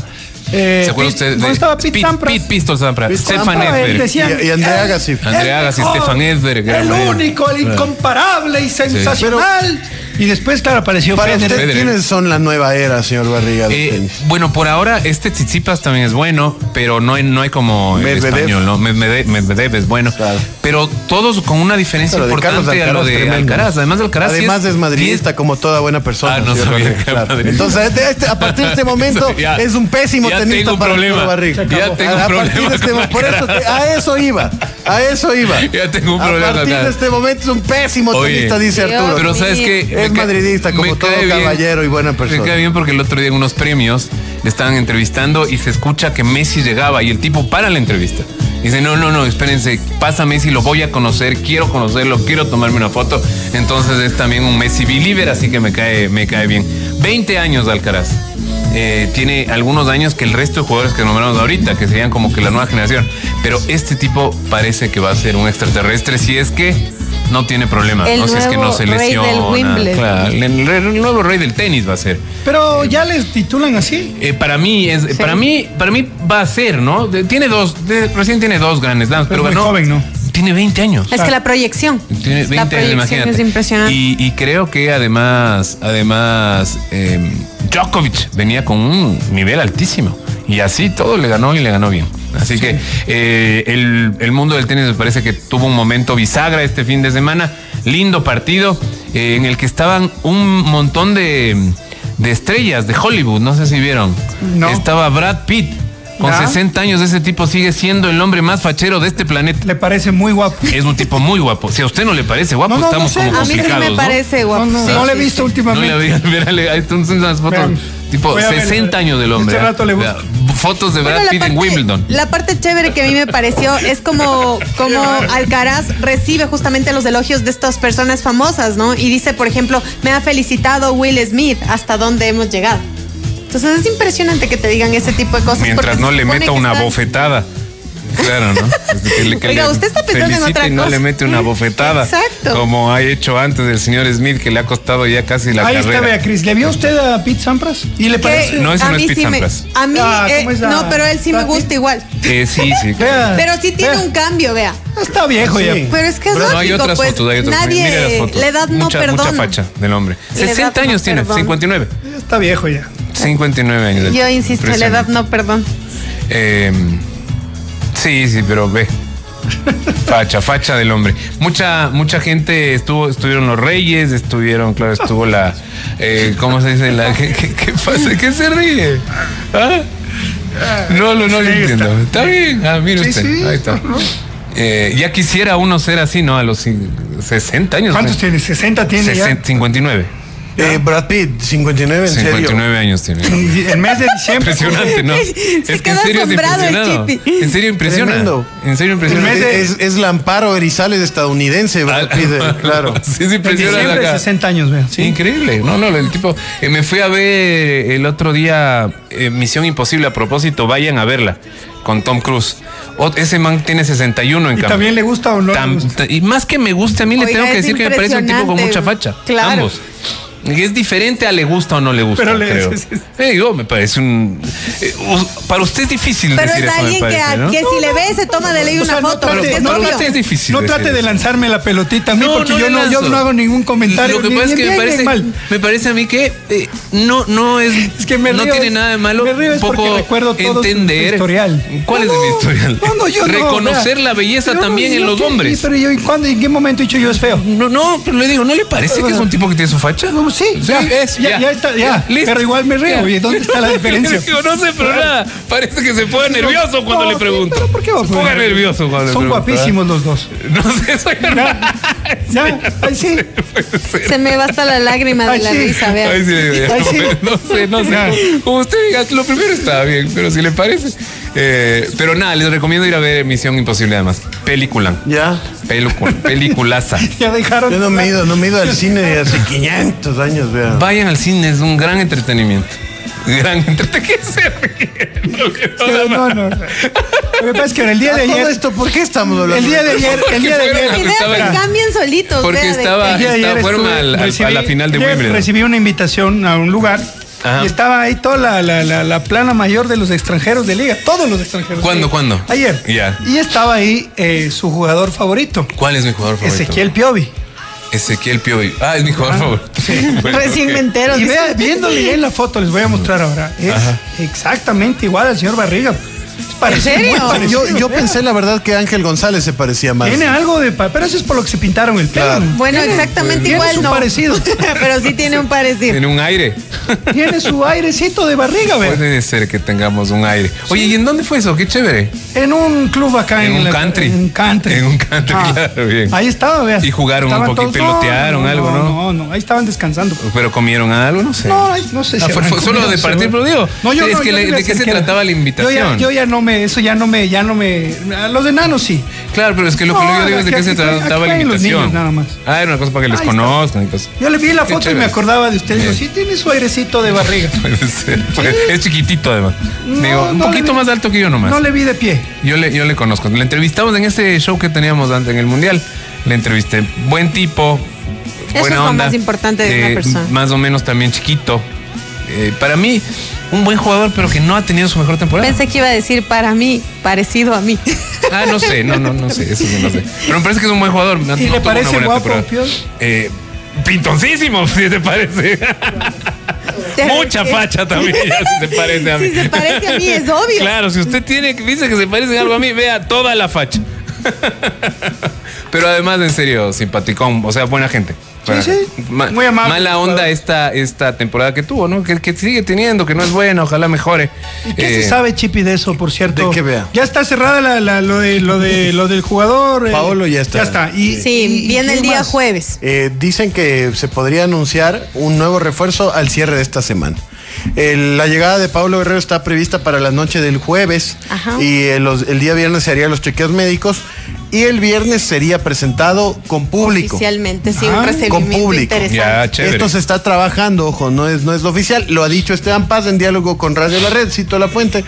Eh, ¿Se acuerda Pete- usted? ¿dónde de- estaba Pete Sampras? Pete Pistol Sampras. Pete Stefan Sampras, él Edberg. decía- Y- y André el- Agassi. André el Agassi, mejor, Stefan Edberg, era El muy- único, el incomparable y sensacional. Y después, claro, apareció Para Federer. usted, Federer. ¿quiénes son la nueva era, señor Barriga? del Eh, tenis? bueno, por ahora este Tsitsipas también es bueno, pero no hay, no hay como el Medvedev. español, ¿no? Medvedev, Medvedev es bueno, Claro. pero todos con una diferencia Pero de Carlos importante a lo Alcaraz, de tremendo. Alcaraz. Además de Alcaraz, sí Además es madridista como toda buena persona. Ah, no señor sabía Barriga, que era claro. madridista. Entonces, de este- a partir de este momento Ya- es un pésimo ya tenista tengo un para el problema. señor Barriga. Ya A- tengo un a partir problema de este con mo- por eso Alcaraz. te- a eso iba, a eso iba. Ya tengo un A problema con partir de Alcaraz. este momento es un pésimo Oye, tenista, dice Dios Arturo. Pero sabes mío. que Es madridista, como todo caballero y buena persona. Me cae bien porque el otro día en unos premios le estaban entrevistando y se escucha que Messi llegaba y el tipo para la entrevista. Dice, no, no, no, espérense, pasa Messi, lo voy a conocer, quiero conocerlo, quiero tomarme una foto. Entonces es también un Messi believer, así que me cae, me cae bien. veinte años de Alcaraz. Eh, tiene algunos años que el resto de jugadores que nombramos ahorita, que serían como que la nueva generación. Pero este tipo parece que va a ser un extraterrestre si es que no tiene problema. El No si es que no nuevo se rey lesiona. del Wimbledon. Claro, el, el- el nuevo rey del tenis va a ser. Pero ya les titulan así. Eh, para mí es, Sí. para mí, para mí va a ser, ¿no? De- tiene dos, de- recién tiene dos grandes damas, pero muy ganó. joven, ¿no? Tiene veinte años. Es que la proyección. Tiene la veinte años, proyección imagínate. es impresionante. Y, y creo que además, además, eh, Djokovic venía con un nivel altísimo. Y así todo le ganó y le ganó bien. Así que eh, el, el mundo del tenis me parece que tuvo un momento bisagra este fin de semana. Lindo partido eh, en el que estaban un montón de, de estrellas de Hollywood. No sé si vieron. No. Estaba Brad Pitt. Con ¿Ya? sesenta años ese tipo sigue siendo el hombre más fachero de este planeta. Le parece muy guapo. Es un tipo muy guapo. Si a usted no le parece guapo, No, no, estamos no sé. como A mí sí complicados, me ¿no? parece guapo. No, no, Sí, no le he sí, visto sí. No últimamente. le había, mírale, ahí están unas fotos. Vean. Tipo, Voy a ver. sesenta años del hombre. Este ¿eh? rato le busco. Vea, fotos de Brad Bueno, la Pitt en parte- Wimbledon. La parte chévere que a mí me pareció es como, como Alcaraz recibe justamente los elogios de estas personas famosas, ¿no? Y dice, por ejemplo, me ha felicitado Will Smith, hasta dónde hemos llegado. Entonces es impresionante que te digan ese tipo de cosas. Mientras porque no se le supone meta que una están- bofetada. Claro, ¿no? Es que le- que Oiga, le usted está pensando en felicite otra y no cosa. le mete una bofetada. Exacto. Como ha hecho antes el señor Smith, que le ha costado ya casi la Ahí carrera. está Beatriz. ¿Le vio usted a Pete Sampras? ¿Y le que parece? No, ese a no es mí Pete sí me- Sampras. A mí, Ah, eh, ¿cómo es la- no, pero él sí me Brad Pitt? gusta igual. Eh, sí, sí. Vea, Pero sí tiene vea. un cambio, vea. Está viejo Sí. ya. Pero es que es No, lógico, hay otras pues, fotos, hay otras nadie, Mire las fotos. la edad no mucha, perdona. mucha facha del hombre. La edad sesenta no años tiene, perdona. cincuenta y nueve. Está viejo ya. cincuenta y nueve años. Yo insisto, la edad Impresionante. no perdón. Eh, sí, sí, pero ve. Facha, facha del hombre. Mucha, mucha gente estuvo, estuvieron los Reyes, estuvieron, claro, estuvo la, eh, ¿cómo se dice? La, ¿qué, qué, qué pasa? ¿Qué se ríe? ¿Ah? No, no, no lo Sí, entiendo. está. Está bien. Ah, mire Sí, usted. sí. Ahí está. Eh, ya quisiera uno ser así, ¿no? A los cin- sesenta años. ¿Cuántos ¿no? tiene? ¿sesenta tiene sesenta, cincuenta y nueve. Eh, Brad Pitt, cincuenta y nueve, en cincuenta y serio. nueve años tiene. ya? El mes de diciembre. Impresionante, ¿no? Se Es que en quedó serio es asombrado el impresionado. Chipi. En serio impresiona. Tremendo. En serio impresiona. El mes de- Es, es la Amparo Erizales estadounidense, Brad Ah, Pitt, eh, claro. Sí, sí, En impresiona diciembre, acá. sesenta años, vea. Sí, increíble. No, no, el tipo. eh, me fui a ver el otro día eh, Misión Imposible a propósito. Vayan a verla con Tom Cruise. O- ese man tiene sesenta y uno en ¿Y cambio. también le gusta o no le Tam- gusta? ta- Y más que me guste, a mí le Oiga, tengo que es decir que me parece un tipo con mucha facha. Claro. Ambos. Y es diferente a le gusta o no le gusta, Pero le- creo. sí, sí. Eh, digo, me parece un... eh, us- para usted es difícil Pero decir es eso, me alguien que, parece, ¿no? que si le ve se toma de ley O una sea, no foto, trate- porque es no, obvio. no, es difícil No decir trate de eso. lanzarme la pelotita a mí No, porque no yo, le no, yo lanzo. no hago ningún comentario. Lo que ni- pasa es ni que me bien ni parece, mal. me parece a mí que eh, no, no es, Es que me no río, tiene es- nada de malo me río un es porque poco recuerdo todo su- su entender historial. ¿Cuál No, es mi no, historial? no, no, yo no, Reconocer vea. la belleza Yo no, también en yo los qué- hombres. Pero yo, ¿y cuándo, en qué momento he dicho yo es feo? No, no, pero le digo, ¿no le parece que es un tipo que tiene su facha? No, sí, ya, es, ya, ya está, ya. listo. Pero igual me río. Ya. ¿Y dónde está la diferencia? Le digo, no sé, pero nada. Parece que se pone nervioso cuando No, le pregunto. ¿Pero por qué va a Se ponga poner? nervioso cuando le Son pregunto. guapísimos los dos. ¿eh? No sé, soy Ya, ya, ahí sí. Se me va hasta la lágrima de Ay, la sí. risa, vea. Ay, sí, ya, Ay, sí. No sé, no sé. Ya. Como usted diga, lo primero está bien, pero si le parece. Eh, pero nada, les recomiendo ir a ver Misión Imposible además. Película. Ya. Película. Peliculaza. Ya dejaron. Yo no me he ido, no me he ido al cine de hace quinientos años, vea. Vayan al cine, es un gran entretenimiento. Gran entretenimiento. ¿Qué se ríe? No, que no da No, no. Lo que pasa es que en el día de A todo ayer. esto, ¿por qué estamos hablando? El día de ayer. El día de Porque ayer. fueron Ideas estaba- que cambian solitos, Porque vea, de estaba- que- El día de Está- ayer fueron estuve- al- al- a la final de ayer Wimbledon. Recibí una invitación a un lugar Ajá. Y estaba ahí toda la, la, la, la plana mayor de los extranjeros de liga, todos los extranjeros. ¿Cuándo, cuándo? Ayer. Ya. Y estaba ahí eh, su jugador favorito, ¿Cuál es mi jugador favorito? Ezequiel Piovi. Ezequiel Piovi. Ah, es mi jugador favorito. Bueno, Recién ok. me entero. Y vea, viéndole en la foto, les voy a mostrar ahora. Es Ajá. exactamente igual al señor Barriga. Es parecido, ¿En serio? muy parecido, Yo, yo vea. pensé la verdad que Ángel González se parecía más. Tiene algo de... pa- Pero eso es por lo que se pintaron el pelo. Claro. Bueno, Tiene- exactamente tiene igual su no. parecido. Pero sí tiene un parecido. Tiene un aire. Tiene su airecito de barriga, vea. Puede ser que tengamos un aire. Oye, ¿y en dónde fue eso? Qué chévere. En un club acá En en, un la- country. En un country. En un country, claro, bien. Ahí estaba, vea. Y jugaron un poquito, pelotearon algo, ¿no? No, no, ahí estaban descansando. Pero comieron algo, no sé. No, ay, no sé si Ah, fue- habrán fue solo comido, de se partir, va. pero digo, No, yo es no, que yo le- no ¿de qué se acerqué. trataba la Yo invitación? ya, yo ya no me, eso ya no me, ya no me, a los enanos sí. Claro, pero es que lo que No, yo digo es de aquí- qué se aquí- trataba aquí la hay los invitación. niños nada más. Ah, era una cosa para que les Ahí está. conozcan y cosas. Yo le vi la Qué foto y chévere. me acordaba de usted. Digo, Bien. sí, tiene su airecito de barriga. Puede ser, puede- Es chiquitito además. No, Digo, un no le poquito vi- más alto que yo nomás. No le vi de pie. Yo le, yo le conozco. Le entrevistamos en ese show que teníamos antes en el Mundial. Le entrevisté. Buen tipo. Eso Buena es lo onda. más importante de una persona. Más o menos también chiquito. Eh, para mí, un buen jugador, pero que no ha tenido su mejor temporada. Pensé que iba a decir para mí, parecido a mí. Ah, no sé, no, no, no sé, eso sí no sé. Pero me parece que es un buen jugador. No, ¿Y no le tuvo parece una buena guapo, temporada. Pio? Eh, pintoncísimo, si te parece. Mucha facha también, ya si se parece a mí. Si se parece a mí, es obvio. Claro, si usted tiene, dice que se parece en algo a mí, vea toda la facha. Pero además, en serio, simpaticón, o sea, buena gente. Buena sí. gente. Ma- Muy amable. Mala onda esta, esta temporada que tuvo, ¿no? Que, que sigue teniendo, que no es buena, ojalá mejore. ¿Y qué Eh, se sabe, Chipi, de eso, por cierto? ¿De qué vea? Ya está cerrada la, la- lo, de, lo, de, lo del jugador. eh, Paolo ya está. Ya está. Y, Sí, y- y viene el ¿quién día más? jueves. Eh, dicen que se podría anunciar un nuevo refuerzo al cierre de esta semana. El- la llegada de Pablo Guerrero está prevista para la noche del jueves. Ajá. Y el, los- el día viernes se harían los chequeos médicos y el viernes sería presentado con público. Oficialmente, sí, Ah, un recibimiento con público. interesante. Ya, chévere. Esto se está trabajando, ojo, no es, no es lo oficial. Lo ha dicho Esteban Paz en diálogo con Radio La Red, cito la fuente.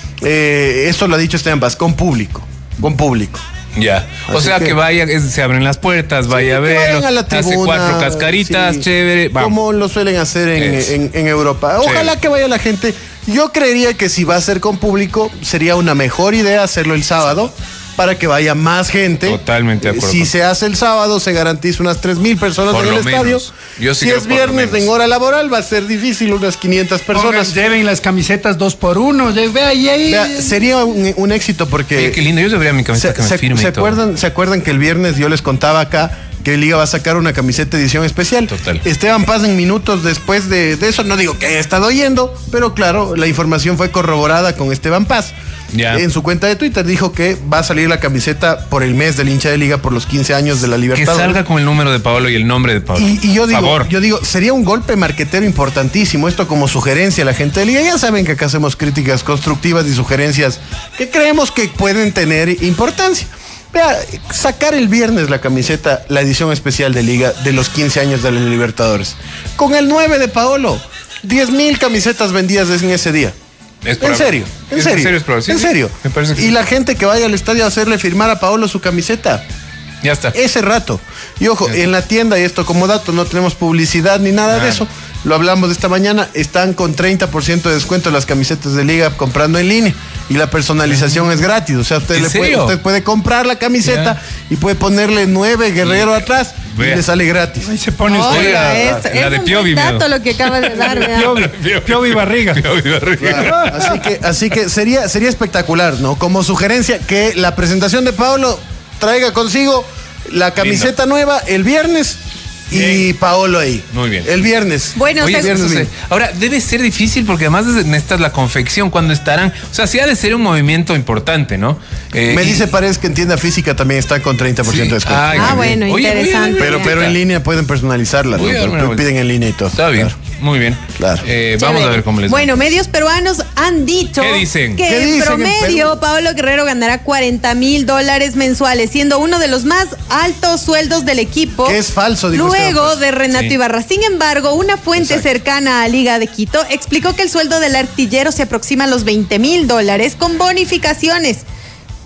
Eh, esto lo ha dicho Esteban Paz, con público. Con público. Ya. O Así sea que, que- vaya, es- se abren las puertas, vaya a Que verlo. vayan a la hace tribuna, cuatro cascaritas, sí, chévere. Vamos. Como lo suelen hacer en, Eso. en- en Europa. Ojalá Chévere. que vaya la gente. Yo creería que si va a ser con público, sería una mejor idea hacerlo el sábado para que vaya más gente. Totalmente de Eh, acuerdo Si con- se hace el sábado, se garantiza unas tres mil personas Por en el lo estadio. menos. Yo sí si creo es por lo viernes menos. en hora laboral, va a ser difícil, unas quinientas Pongan, personas. lleven las camisetas dos por uno. lle- Vea, y ahí. Vea, sería un, un éxito porque... Oye, qué lindo. Yo debería mi camiseta ¿Se, que me se- firme se y todo. acuerdan, ¿Se acuerdan que el viernes yo les contaba acá que Liga va a sacar una camiseta edición especial? Total. Esteban Paz en minutos después de, de eso, no digo que haya estado oyendo, pero claro, la información fue corroborada con Esteban Paz. Ya. En su cuenta de Twitter dijo que va a salir la camiseta por el mes del hincha de Liga por los quince años de la Que Libertad. salga con el número de Paolo y el nombre de Paolo. Y, y yo digo, Favor. yo digo, sería un golpe marquetero importantísimo. Esto como sugerencia a la gente de Liga. Ya saben que acá hacemos críticas constructivas y sugerencias que creemos que pueden tener importancia. Vea, sacar el viernes la camiseta, la edición especial de Liga de los quince años de la Libertadores. Con el nueve de Paolo, diez mil camisetas vendidas en ese día. Es En probable. serio, en Es- serio. En serio, es probable. Sí, en sí. serio. Me parece que y sí. la gente que vaya al estadio a hacerle firmar a Paolo su camiseta. Ya está. Ese rato. Y ojo, Ya. en la tienda, y esto como dato, no tenemos publicidad ni nada Nada. de eso. Lo hablamos de esta mañana, están con treinta por ciento de descuento las camisetas de Liga comprando en línea. Y la personalización es gratis. O sea, usted, ¿En le puede, serio? usted puede comprar la camiseta Ya. y puede ponerle nueve Guerrero atrás Vea. y le sale gratis. Ahí se pone usted. Oiga, la- es, la es de un Piovi, buen dato miedo. lo que acabas de dar, vea. Piovi, Piovi Barriga. Piovi Barriga. Así que, así que sería, sería espectacular, ¿no? Como sugerencia que la presentación de Paolo traiga consigo la camiseta nueva el viernes y Bien. Paolo ahí. Muy bien. El viernes. Bueno, Oye, se- viernes eso se- bien. ahora debe ser difícil porque además necesitas la confección cuando estarán. O sea, sí ha de ser un movimiento importante, ¿no? Eh, Me y- dice Paredes que en tienda física también está con treinta por ciento de Sí. descuento. Ay, Ah, qué bueno, bien. Oye, voy a interesante. darme pero, una pero en vuelta. línea pueden personalizarla, ¿no? Voy a darme una Pero vuelta. piden en línea y todo. Está bien, Claro. muy bien. Claro. Eh, vamos Chévere. a ver cómo les va. Bueno, medios peruanos han dicho ¿Qué dicen? que ¿Qué en dicen en promedio Perú? Paolo Guerrero ganará cuarenta mil dólares mensuales, siendo uno de los más altos sueldos del equipo. Que es falso, dijo Luego Esteban Paz. de Renato Sí. Ibarra. Sin embargo, una fuente Exacto. cercana a Liga de Quito explicó que el sueldo del artillero se aproxima a los veinte mil dólares con bonificaciones.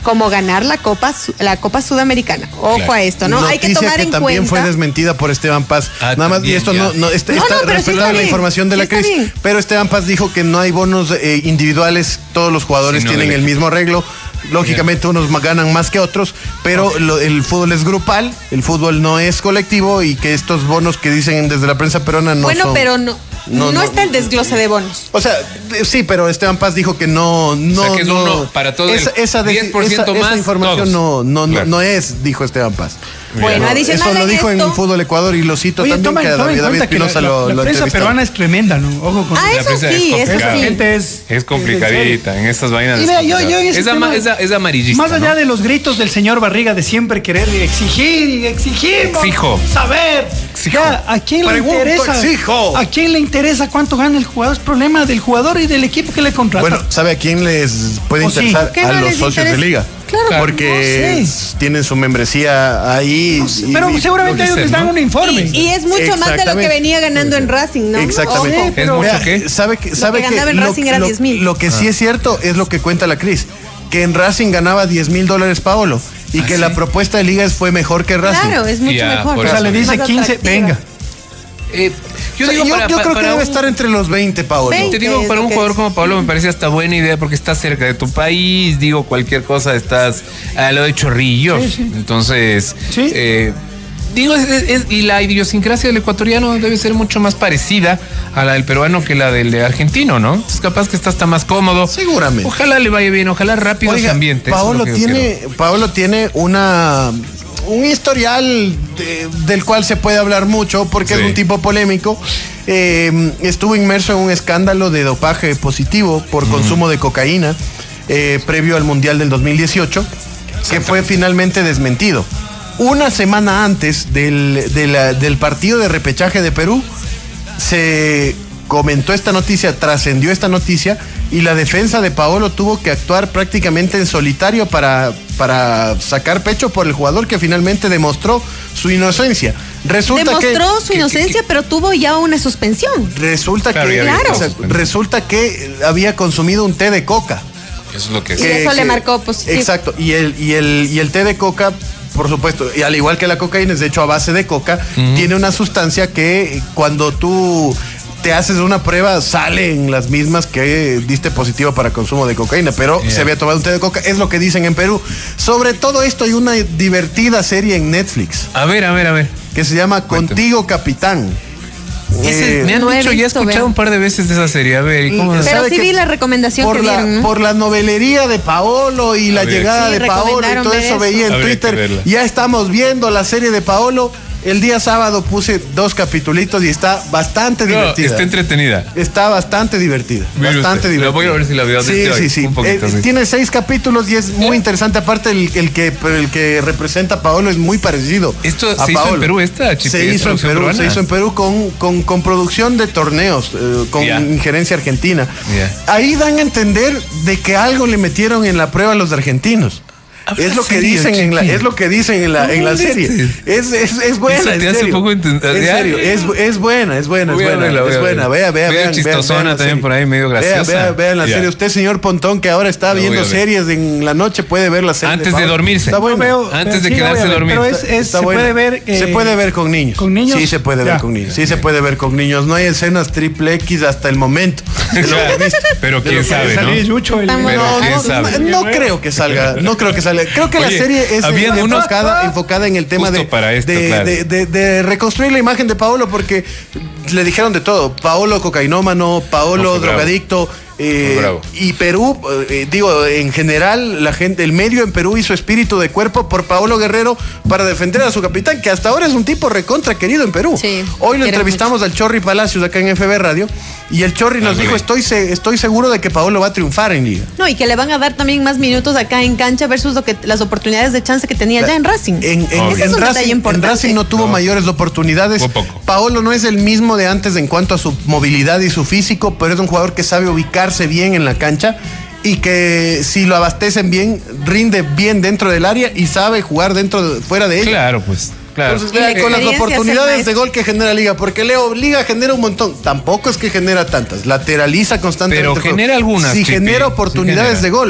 como ganar la Copa la Copa Sudamericana. Ojo Claro. a esto, ¿no? Noticia Hay que tomar que en también cuenta. fue desmentida por Esteban Paz. Ah, Nada más, y también, esto ya. no, no está, No, está no, pero sí respetable está la bien. información de la Sí está crisis. bien. Pero Esteban Paz dijo que no hay bonos eh, individuales, todos los jugadores Sí, no tienen debe. el mismo arreglo. Lógicamente unos ma- ganan más que otros, pero lo- el fútbol es grupal, el fútbol no es colectivo y que estos bonos que dicen desde la prensa peruana no bueno, son. pero no, no, no, no. está el desglose de bonos. O sea, de- sí, pero Esteban Paz dijo que no, no, O sea, que es no. uno para todo el esa, esa, de- diez por ciento esa- esa más, información todos. no, no, Claro. no, no es, dijo Esteban Paz. Bueno, No, adicional eso lo en dijo esto- en Fútbol Ecuador y lo cito Oye, también toma, que a toma en David, David cuenta que la, Espinosa la- lo, la lo prensa entrevistó. peruana es tremenda, ¿no? Ojo con Ah, La eso prensa sí, es eso complicada. sí. gente es, Es complicadita, en esas vainas. Y es vea, yo- complicado. yo en ese es, ama- tema- es a- es amarillista. Más allá ¿no? de los gritos del señor Barriga de siempre querer exigir y exigir, Exijo. saber. Exijo. Ya, ¿a quién Pregunto, le interesa? exijo. ¿A quién le interesa cuánto gana el jugador? Es problema del jugador y del equipo que le contrata. Bueno, ¿sabe a quién les puede ¿O sí? interesar? ¿Qué A no los les socios de interesa? liga. Claro, Porque no sé. s- tienen su membresía ahí. No sé, y- pero y- seguramente ellos les dan ¿no? un informe. Y, y es mucho más de lo que Exactamente. venía ganando en Racing, ¿no? Exactamente. Ojo. Sí, pero- ¿Es mucho Vea, qué? ¿Sabe que, sabe que que ganaba en lo, Racing era lo- diez mil. lo que Ah. sí es cierto es lo que cuenta la Cris, que en Racing ganaba diez mil dólares Paolo y que ¿sí? la propuesta de liga fue mejor que Racing. Claro, es mucho Ya, mejor. por O sea, le eso. dice Más quince, atractiva. venga. Eh, yo O sea, digo, yo, para- yo pa- creo que para debe un- estar entre los veinte, Paolo. veinte. Te digo, es para lo un que jugador es. como Pablo me parece hasta buena idea porque estás cerca de tu país, digo, cualquier cosa estás a lo de Chorrillos. Sí, sí. Entonces, Sí. eh, digo, es- es- y la idiosincrasia del ecuatoriano debe ser mucho más parecida a la del peruano que la del argentino, ¿no? Es capaz que está hasta más cómodo. Seguramente. Ojalá le vaya bien, ojalá rápido ese Oiga, ambiente. eso es Paolo lo que yo tiene, quiero. Paolo tiene una un historial de- del cual se puede hablar mucho porque Sí. es un tipo polémico. Eh, estuvo inmerso en un escándalo de dopaje positivo por consumo de cocaína eh, previo al Mundial del dos mil dieciocho, que fue finalmente desmentido. Una semana antes del, de la- del partido de repechaje de Perú, se comentó esta noticia, trascendió esta noticia y la defensa de Paolo tuvo que actuar prácticamente en solitario para, para sacar pecho por el jugador que finalmente demostró su inocencia. Resulta Demostró que, su inocencia, pero tuvo ya una suspensión. resulta Claro, que ya había o sea, estado resulta que había consumido un té de coca. Eso es lo que es. Y eso le marcó positivo. Exacto, y el, y el, y el té de coca, por supuesto, y al igual que la cocaína, es de hecho a base de coca, tiene una sustancia que cuando tú te haces una prueba salen las mismas que diste positivo para consumo de cocaína, pero Yeah. se había tomado un té de coca, es lo que dicen en Perú. Sobre todo esto hay una divertida serie en Netflix A ver, a ver, a ver. que se llama Cuéntame. Contigo Capitán. Ese- Eh, me han no he dicho, ya he visto, escuchado veo. un par de veces de esa serie. A ver, ¿y cómo? Mm, Pero ¿sabe sí que vi la recomendación por que la, dieron, ¿no? por la novelería de Paolo y la ver. llegada Sí, de Paolo y recomendaron todo ver eso eso. veía en Habría que Twitter. verla. Ya estamos viendo la serie de Paolo. El día sábado puse dos capitulitos y está bastante No, divertida. está entretenida. Está bastante divertida. Mire Bastante usted, divertida. la voy a ver si la veo Sí, desde hoy, sí, sí. un poquito, Eh, sí. Tiene seis capítulos y es muy interesante. Aparte, el, el que, el que representa a Paolo es muy parecido. ¿Esto a se hizo en Paolo. Perú, esta, Chipi? Se ¿Es hizo en producción Perú, peruana? se hizo en Perú con, con, con producción de torneos, eh, con Ya. injerencia argentina. Ya. Ahí dan a entender de que algo le metieron en la prueba a los argentinos. Habla Es lo que serio, dicen en la, Chiqui. es lo que dicen en la, en la ¿Cómo serie. dices? Es, es, es buena. Eso te en hace serio. poco entender- En ya, serio, ya. es, es buena, es buena, es Voy a buena. verla, voy Es a buena. verla. Vea, vea, Vea vean, chistosona vean la también serie. por ahí, medio Vea, graciosa. vea, vean la Ya. serie. Usted, señor Pontón, que ahora está La voy viendo a ver. series en la noche, puede ver la serie. Antes de Pablo. dormirse. Está buena. Veo- Antes de sí, quedarse voy a ver, dormido. Pero es, es- Está se buena. puede ver. eh, se puede ver con niños. ¿con niños? Sí, se puede ver Ya. con niños. Sí, se puede ver con niños. No hay escenas triple X hasta el momento. De lo que he visto. Pero De quién lo que sabe, Salí ¿no? Yucho, el- Estamos- Pero No, quién no, sabe. no, no creo que salga. No creo que salga. Creo que la Oye, serie es eh, habían unos- enfocada, enfocada en el tema Justo de, para esto, de, claro. de- de- de reconstruir la imagen de Paolo porque le dijeron de todo. Paolo cocainómano, Paolo No, fue bravo. drogadicto. eh, Fue bravo. y Perú, eh, digo, en general, la gente, el medio en Perú hizo espíritu de cuerpo por Paolo Guerrero para defender a su capitán, que hasta ahora es un tipo recontra querido en Perú. Sí, Hoy lo quiere entrevistamos al Chorri Palacios acá en F B Radio y el Chorri nos Ah, dijo, bien. estoy, se- estoy seguro de que Paolo va a triunfar en Liga. No, y que le van a dar también más minutos acá en cancha versus lo que las oportunidades de chance que tenía ya en Racing. En, en- Obvio. Ese en es un Racing, detalle en importante. Racing no tuvo No. mayores oportunidades. Fue poco. Paolo no es el mismo de antes en cuanto a su movilidad y su físico, pero es un jugador que sabe ubicarse bien en la cancha y que si lo abastecen bien, rinde bien dentro del área y sabe jugar dentro de- fuera de ella. Claro, pues. Claro. Entonces, Y la vea, con las experiencia oportunidades hace el de gol que genera Liga, porque Leo, Liga genera un montón. Tampoco es que genera tantas, lateraliza constantemente. Pero el juego. genera algunas, Si Chipi, genera sí oportunidades genera. de gol.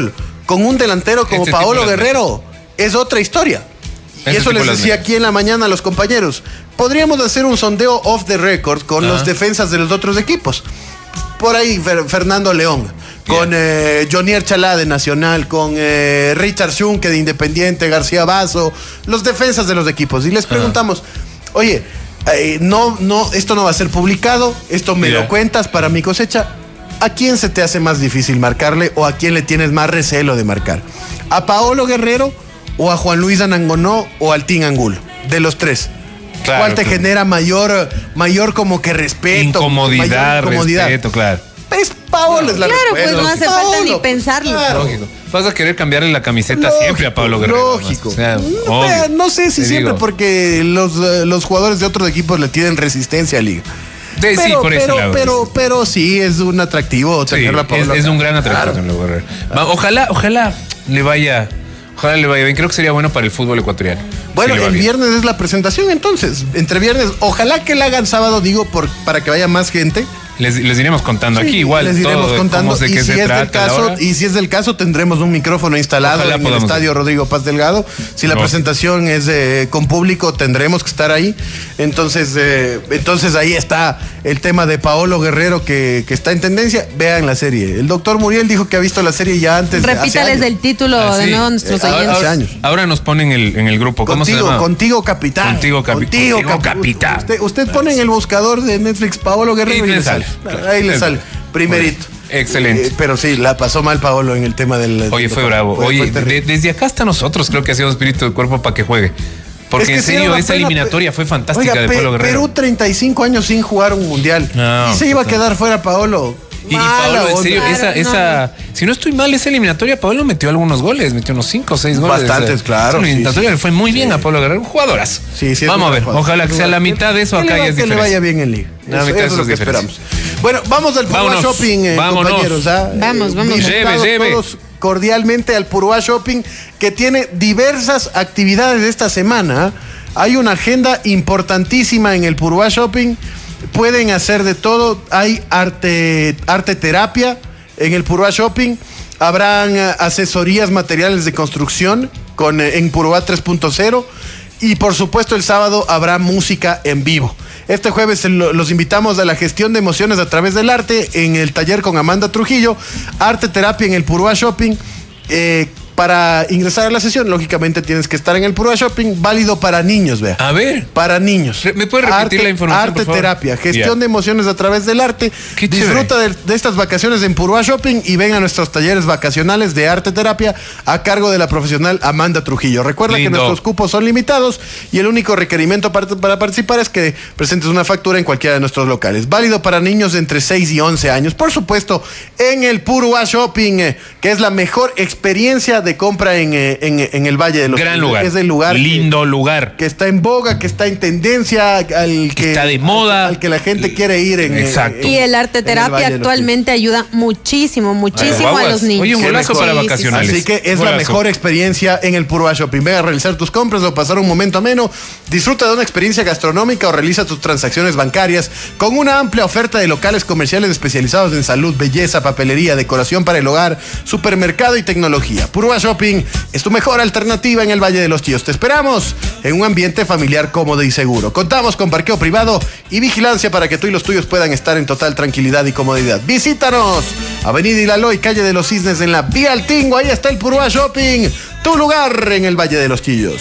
con un delantero como Este Paolo tipo las Guerrero es otra historia. Y Este eso tipo les las decía metas. aquí en la mañana a los compañeros. Podríamos hacer un sondeo off the record con Ajá. los defensas de los otros equipos. Por ahí Fer- Fernando León, con eh, Jonier Chalá de Nacional, con eh, Richard Schunke de Independiente, García Basso, los defensas de los equipos. Y les preguntamos, oye, eh, no, no, esto no va a ser publicado, esto me Ya. lo cuentas para mi cosecha. ¿A quién se te hace más difícil marcarle o a quién le tienes más recelo de marcar? ¿A Paolo Guerrero o a Juan Luis Anangonó o al Tin Angulo? De los tres. Claro, ¿Cuál te claro. genera mayor, mayor como que respeto? Incomodidad, mayor incomodidad? respeto, claro. Es Paolo, es la Claro, respuesta. pues no hace falta Paolo, ni pensarlo. claro. Lógico. Vas a querer cambiarle la camiseta Lógico, siempre a Pablo Guerrero. Lógico. O sea, no, obvio. no sé si Te siempre digo. porque los, eh, los jugadores de otros equipos le tienen resistencia a Liga. Sí, sí, Pero, por ese pero, lado. pero, pero sí es un atractivo Sí, tenerlo a es, Paolo. es un gran atractivo Claro. tenerlo a Guerrero. Va, Ojalá, ojalá le vaya, ojalá le vaya bien. Creo que sería bueno para el fútbol ecuatoriano. Bueno, Sí le va el bien. viernes es la presentación, entonces. Entre viernes, ojalá que la hagan sábado, digo, por, para que vaya más gente. Les, les iremos contando aquí Sí, igual les iremos todo de contando. cómo, de y, qué si se es del trata. la caso, hora. y si es del caso, tendremos un micrófono instalado Ojalá en el podamos estadio Rodrigo Paz Delgado. Si la No. presentación es eh, con público, tendremos que estar ahí. Entonces, eh, entonces ahí está el tema de Paolo Guerrero que, que está en tendencia. Vean la serie. El doctor Muriel dijo que ha visto la serie ya antes. hace Repítales años. el título Ah, de sí. nuevo a nuestros Eh, ahora- oyentes. hace años. Ahora nos ponen el, en el grupo. ¿Cómo se Contigo, llama? contigo, capitán. Contigo, capi- contigo, capi- capitán. Usted, usted pone en el buscador de Netflix Paolo Guerrero Y y, le le sale. sale, claro. Ahí le Es- sale. Primerito. Excelente. Eh, pero sí, la pasó mal Paolo en el tema del. Oye, del- fue bravo. fue- Oye, fue terrible. de- desde acá hasta nosotros creo que ha sido espíritu de cuerpo para que juegue. Porque Es que en sí era serio, una esa pena, eliminatoria pe- fue fantástica Oiga, de Pe- Pablo Guerrero. Perú treinta y cinco años sin jugar un mundial. No, y se iba a puta. quedar fuera Paolo. Y, y Mala Pablo, en onda. serio, Claro, esa, no, esa, si no estoy mal, esa eliminatoria, Pablo metió algunos goles, metió unos cinco o seis goles. Bastantes, claro, Esa sí, eliminatoria sí. le fue muy bien a Pablo Guerrero, un jugadorazo. Sí, sí, es Vamos a un ver, jugador. ojalá que sea la mitad de eso, Que le acá va- ya es Que le diferente. vaya bien en Liga. La Eso, mitad eso eso es lo es que diferencia. esperamos. Bueno, vamos al Purua Vámonos, Shopping, eh, vámonos. compañeros. ¿ah? Vamos, Eh, vamos. visitados Lleve, lleve. todos cordialmente al Purua Shopping, que tiene diversas actividades esta semana. Hay una agenda importantísima en el Purua Shopping. Pueden hacer de todo. Hay arte, arte terapia en el Purua Shopping. Habrán eh, asesorías materiales de construcción con, eh, en Purua tres punto cero. Y por supuesto el sábado habrá música en vivo. Este jueves lo- los invitamos a la gestión de emociones a través del arte en el taller con Amanda Trujillo. Arte terapia en el Purua Shopping. Eh, para ingresar a la sesión, lógicamente tienes que estar en el Purua Shopping, válido para niños, vea. A ver. Para niños. Re- ¿me puedes repetir Arte- la información, Arte por favor? terapia, gestión Ya. de emociones a través del arte. Qué Disfruta de, de estas vacaciones en Purua Shopping y ven a nuestros talleres vacacionales de arte terapia a cargo de la profesional Amanda Trujillo. Recuerda Lindo. que nuestros cupos son limitados y el único requerimiento para, para participar es que presentes una factura en cualquiera de nuestros locales. Válido para niños de entre seis y once años. Por supuesto, en el Purua Shopping, eh, que es la mejor experiencia de compra en, eh, en, en el Valle de los Gran Cielos. lugar. Es el lugar que- Lindo lugar. que está en boga, que está en tendencia, al que Está de moda. al, al que la gente quiere ir en Exacto. en- Y el arte en el Valle terapia de los actualmente ayuda muchísimo, muchísimo a guaguas. los niños. Oye, un Qué golazo mejor. para Sí, sí, sí. vacacionales. Así que es la Golazo. mejor experiencia en el Purua Shopping. Ven a realizar tus compras o pasar un momento ameno. Disfruta de una experiencia gastronómica o realiza tus transacciones bancarias con una amplia oferta de locales comerciales especializados en salud, belleza, papelería, decoración para el hogar, supermercado y tecnología. Purua Shopping es tu mejor alternativa en el Valle de los Chillos. Te esperamos en un ambiente familiar cómodo y seguro. Contamos con parqueo privado y vigilancia para que tú y los tuyos puedan estar en total tranquilidad y comodidad. Visítanos. Avenida Ilaloy, calle de los Cisnes en la Vía El Tingo. Ahí está el Purua Shopping, tu lugar en el Valle de los Chillos.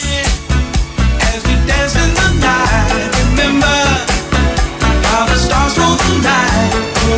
As we dance in the night, remember how the stars rule the night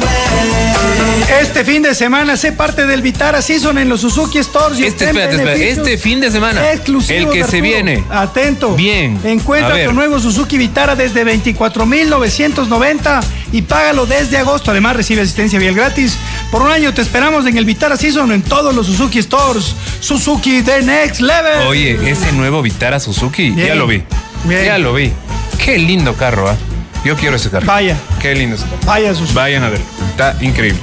away. Este fin de semana sé parte del Vitara Season en los Suzuki Stores. Y Este, obtén espérate, espérate, beneficios este fin de semana, exclusivos, el que se Arturo. viene. Atento. Bien. A Encuentra ver. tu nuevo Suzuki Vitara desde veinticuatro mil novecientos noventa y págalo desde agosto. Además recibe asistencia vial gratis. Por un año te esperamos en el Vitara Season en todos los Suzuki Stores. Suzuki The Next Level. Oye, ese nuevo Vitara Suzuki, Bien. ya lo vi. Bien. Ya lo vi. Qué lindo carro, ¿ah? Yo quiero ese carro. Vaya. Qué lindo ese carro. Vaya Suzuki. Vayan a ver. Está increíble.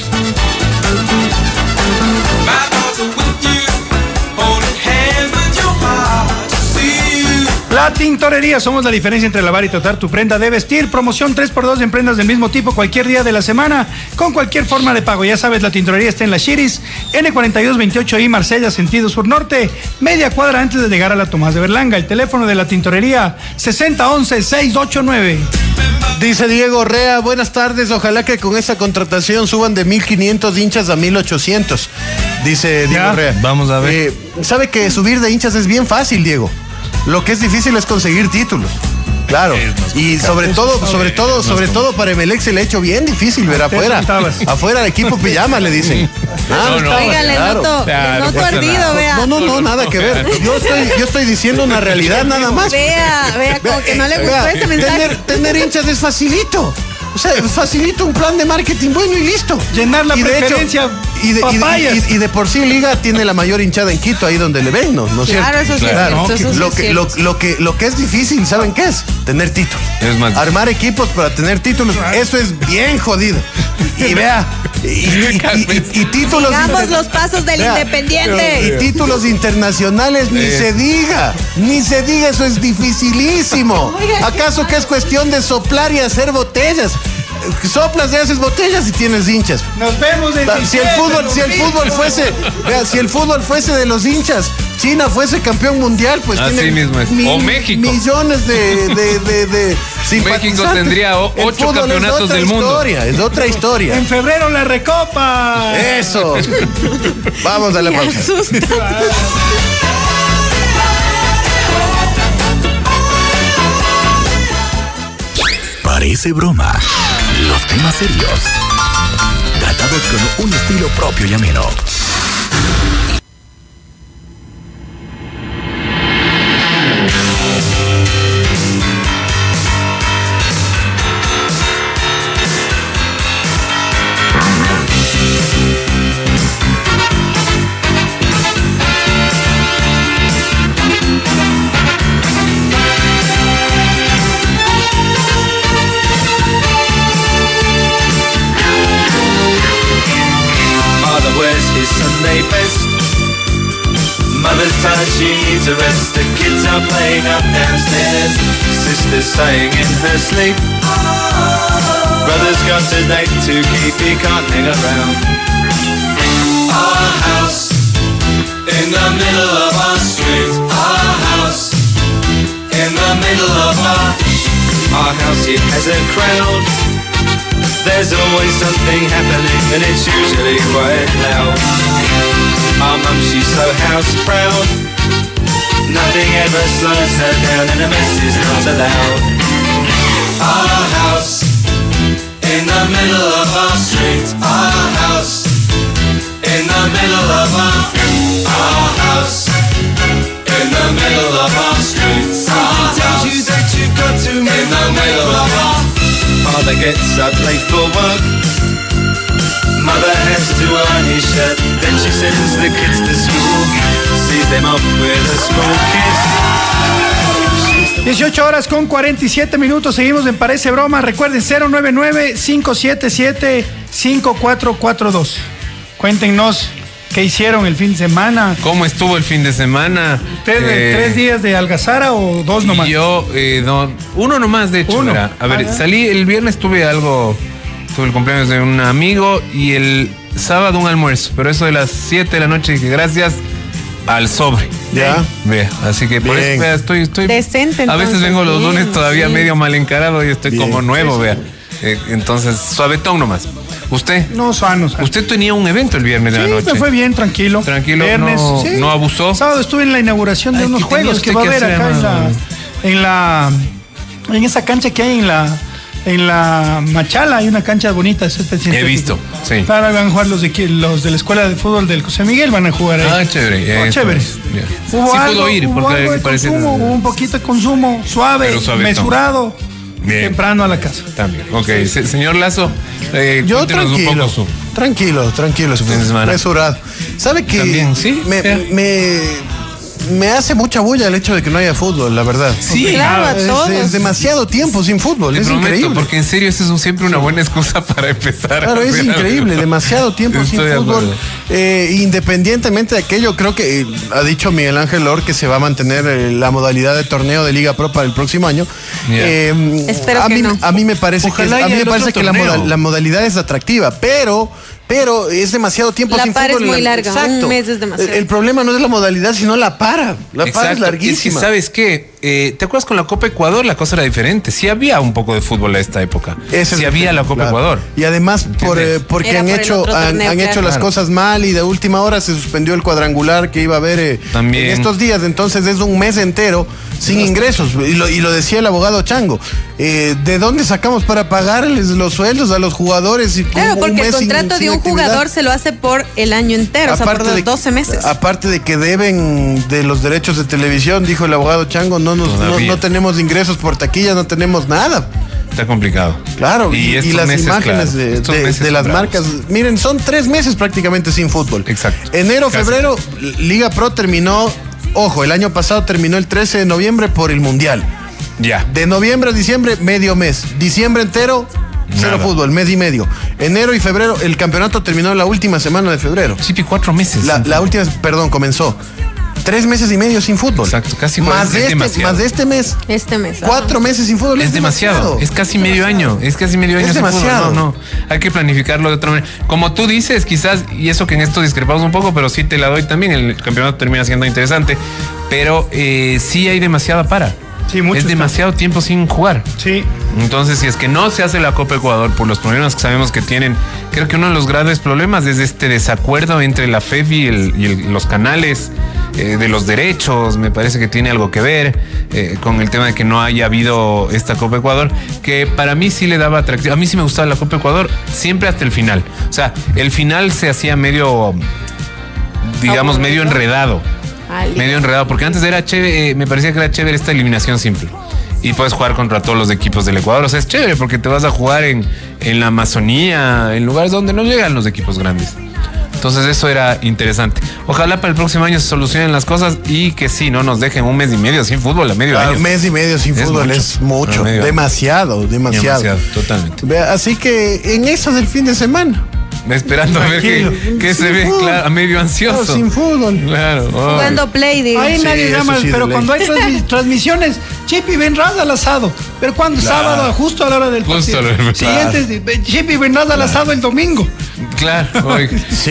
My thoughts are with you, holding hands with your heart to see you. La Tintorería, somos la diferencia entre lavar y tratar tu prenda de vestir. Promoción tres por dos en prendas del mismo tipo cualquier día de la semana, con cualquier forma de pago. Ya sabes, la Tintorería está en la Chiris, N cuarenta y dos veintiocho y Marsella, sentido sur-norte, media cuadra antes de llegar a la Tomás de Berlanga. El teléfono de la Tintorería, sesenta once seiscientos ochenta y nueve. Dice Diego Rea, buenas tardes, ojalá que con esa contratación suban de mil quinientos hinchas a mil ochocientos. Dice Diego Ya, Rea. vamos a ver. Eh, sabe que subir de hinchas es bien fácil, Diego. Lo que es difícil es conseguir títulos. Claro. Y sobre todo, sobre todo, sobre todo para Emelec se le ha hecho bien difícil ver afuera. Afuera el equipo pijama, le dicen. Ah, No, no. Oigan, le claro. noto, Claro, le noto pasa ardido, nada. vea. No, no, no, nada que ver. Yo estoy, yo estoy diciendo una realidad nada más. Vea, vea, como que no le gustó Vea, ese mensaje. Tener, tener hinchas es facilito. O sea, facilito un plan de marketing bueno y listo. Llenar la Y de preferencia hecho, y, de, y, de, papayas. y- y de por sí Liga tiene la mayor hinchada en Quito, ahí donde le ven, ¿no? ¿No es Claro, cierto? eso sí es Claro, cierto, eso sí lo, es que, cierto. lo, lo que, lo que es difícil, ¿saben qué es? Tener títulos. Es más difícil. Armar equipos para tener títulos, eso es bien jodido. Y vea, y, y- y- y- y títulos... Sigamos inter- los pasos del Vea, Independiente. y títulos internacionales, ni Eh. se diga, ni se diga, eso es dificilísimo. Oiga, ¿Acaso que es cuestión de soplar y hacer botellas? Soplas y haces botellas y tienes hinchas. Nos vemos en Si el fútbol, si el fútbol fuese, vea, si el fútbol fuese de los hinchas, China fuese campeón mundial, pues Así tiene mismo es. O México. millones de, de, de, de simpatizantes. México tendría o- El ocho fútbol es campeonatos otra del mundo. historia, es otra historia. En febrero la recopa. Eso. Vamos a la Me pausa. asusta. Parece broma. Los temas serios. Tratados con un estilo propio y ameno. Father wears his Sunday best. Mother's tired, she needs a rest. The kids are playing up downstairs. Sister's sighing in her sleep. Brother's got a date to keep, he can't hang around. Our house in the middle of our street. Our house in the middle of our Our house, it has a crowd. There's always something happening and it's usually quite loud. Our mum, she's so house proud. Nothing ever slows her down and a mess is not allowed. Our house in the middle of our street. Our house in the middle of our Our house in the middle of our street. Our tells you that you've got to in the middle of our Father gets up late for work. Mother has to iron his shirt. Then she sends the kids to school. Sees them off with a small kiss. dieciocho horas con cuarenta y siete minutos. Seguimos en Parece Broma. Recuerden, cero nueve nueve, cinco siete siete, cinco cuatro cuatro dos. Cuéntenos qué hicieron el fin de semana. ¿Cómo estuvo el fin de semana? ¿Ustedes Eh, tres días de Algazara o dos nomás? Yo, eh, no, uno nomás, de hecho. Uno. Mira. A ver, Ah, ya. salí el viernes, tuve algo, tuve el cumpleaños de un amigo y el sábado un almuerzo, pero eso de las siete de la noche dije gracias al sobre. Ya. Vea, así que por Bien. eso vea, estoy, estoy. Decente, A veces entonces, vengo los bien, lunes todavía sí. medio mal encarado y estoy Bien. como nuevo, vea. Eh, entonces, suavetón nomás. ¿Usted? No, sano, sano. Usted tenía un evento el viernes de Sí, la noche. me fue bien, tranquilo. Tranquilo, Viernes, no- sí. no abusó. Sábado estuve en la inauguración de Ay, unos ¿qué tenía juegos que usted va a que haber hacer, acá en la, hermano? en la, en esa cancha que hay en la, en la Machala, hay una cancha bonita. Es He visto, sí. Ahora van a jugar los de, aquí- los de la escuela de fútbol del José Miguel, van a jugar ahí. Ah, chévere. Oh, eh, chévere. ya. Hubo Sí algo, pudo ir, hubo porque algo de parece. consumo, hubo un poquito de consumo, suave, Pero suavetón. mesurado, Bien. temprano a la casa. También. Ok, se- señor Lazo, eh, Yo cuéntenos tranquilo, un poco su. tranquilo, tranquilo, fin de semana. mesurado. ¿Sabe que También, sí, me, vea. me- me hace mucha bulla el hecho de que no haya fútbol, la verdad. Sí, claro, a es, todos. es demasiado tiempo sin fútbol, Te es prometo, increíble. porque en serio eso es siempre una buena excusa para empezar. Claro, a es hacer increíble, algo. demasiado tiempo Estoy de sin fútbol. acuerdo. Eh, independientemente de aquello, creo que eh, ha dicho Miguel Ángel Lor que se va a mantener eh, la modalidad de torneo de Liga Pro para el próximo año. Yeah. Eh, Espero a que mí, no. a mí me parece que, Ojalá a mí haya me el parece otro que la, torneo. moda- la modalidad es atractiva, pero pero es demasiado tiempo La sin para es fútbol. muy larga, Exacto. un mes es demasiado. El, el problema no es la modalidad, sino la para. La para es Exacto. larguísima. Es que, ¿sabes qué? Eh, ¿Te acuerdas con la Copa Ecuador? La cosa era diferente. Sí había un poco de fútbol a esta época. Ese es sí el había tema, la Copa claro. Ecuador. Y además por, ¿Entiendes? eh, porque Era han por el hecho otro han, torneo, han claro. hecho las Claro. cosas mal y de última hora se suspendió el cuadrangular que iba a haber eh, También. en estos días. Entonces es un mes entero sin ingresos. Y lo, y lo decía el abogado Chango. Eh, ¿De dónde sacamos para pagarles los sueldos a los jugadores? Y Claro, un porque el mes sin- contrato sin de un actividad? jugador se lo hace por el año entero, o sea, por los de, doce meses. Aparte de que deben de los derechos de televisión, dijo el abogado Chango, no, nos, no, Todavía. no tenemos ingresos por taquilla, no tenemos nada. Está complicado. Claro, y, y estos las meses, imágenes claro, de, estos de- meses de son las bravos. marcas. Miren, son tres meses prácticamente sin fútbol. Exacto. Enero, Casi. febrero, Liga Pro terminó, ojo, el año pasado terminó el trece de noviembre por el Mundial. Ya. De noviembre a diciembre, medio mes. Diciembre entero, cero Nada. fútbol, mes y medio. Enero y febrero, el campeonato terminó la última semana de febrero. Chipi, cuatro meses. La, la última, perdón, comenzó. Tres meses y medio sin fútbol. Exacto, casi más cuarenta, de, es este, demasiado. más de este mes. Este mes. Cuatro meses sin fútbol. Es demasiado, es casi medio año, es casi medio año. Es sin fútbol. demasiado. No, no, hay que planificarlo de otra manera. Como tú dices, quizás, y eso que en esto discrepamos un poco, pero sí te la doy también, el campeonato termina siendo interesante, pero eh, sí hay demasiada para. Sí, mucho es está. demasiado tiempo sin jugar. Sí. Entonces, si es que no se hace la Copa Ecuador por los problemas que sabemos que tienen, creo que uno de los grandes problemas es este desacuerdo entre la F E F y, el- y el- los canales eh, de los derechos. Me parece que tiene algo que ver eh, con el tema de que no haya habido esta Copa Ecuador, que para mí sí le daba atractivo. A mí sí me gustaba la Copa Ecuador siempre hasta el final. O sea, el final se hacía medio, digamos, Aburrido. medio enredado. Al- Medio enredado, porque antes era chévere, eh, me parecía que era chévere esta eliminación simple. Y puedes jugar contra todos los equipos del Ecuador. O sea, es chévere porque te vas a jugar en, en la Amazonía, en lugares donde no llegan los equipos grandes. Entonces eso era interesante. Ojalá para el próximo año se solucionen las cosas y que sí, no nos dejen un mes y medio sin fútbol a medio Claro, año. mes y medio sin Es fútbol mucho. es mucho, A medio año. demasiado, demasiado. Demasiado, totalmente. Vea, así que en eso del fin de semana. Esperando a ver qué, Tranquilo. qué se Sin ve, fútbol. claro, a medio ansioso. Claro, sin fútbol. Claro. ay. Jugando play, digo. Ahí Sí, nadie eso llama, sí, de pero ley. cuando hay transmi- transmisiones, Chipi vendrás al asado. Pero cuando Claro. sábado, justo a la hora del Justo partido. a la hora del partido. Siguiente, Chipi vendrás al asado el domingo. Claro, oiga. Sí,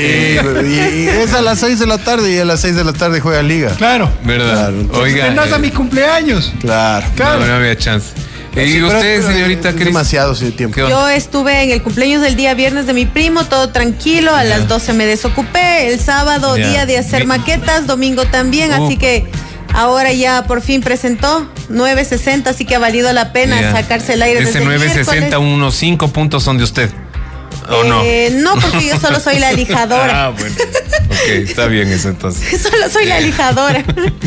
y, y es a las seis de la tarde y a las seis de la tarde juega Liga. Claro. Verdad. Claro. Oiga. Vendrás a eh, mi cumpleaños. Claro. Claro. No, no había chance. Sí, ¿Y pero- usted, pero señorita es Cris? demasiado sí, tiempo. ¿Qué onda? Yo estuve en el cumpleaños del día viernes de mi primo, todo tranquilo, a las doce me desocupé, el sábado Ya. día de hacer Bien. maquetas, domingo también, Uh. así que ahora ya por fin presentó nueve sesenta, así que ha valido la pena Ya. sacarse el aire Ese desde el nueve sesenta, miércoles. unos cinco puntos son de usted. ¿O no? Eh, no, porque yo solo soy la lijadora. Ah, bueno. Ok, está bien eso entonces. Solo soy la lijadora.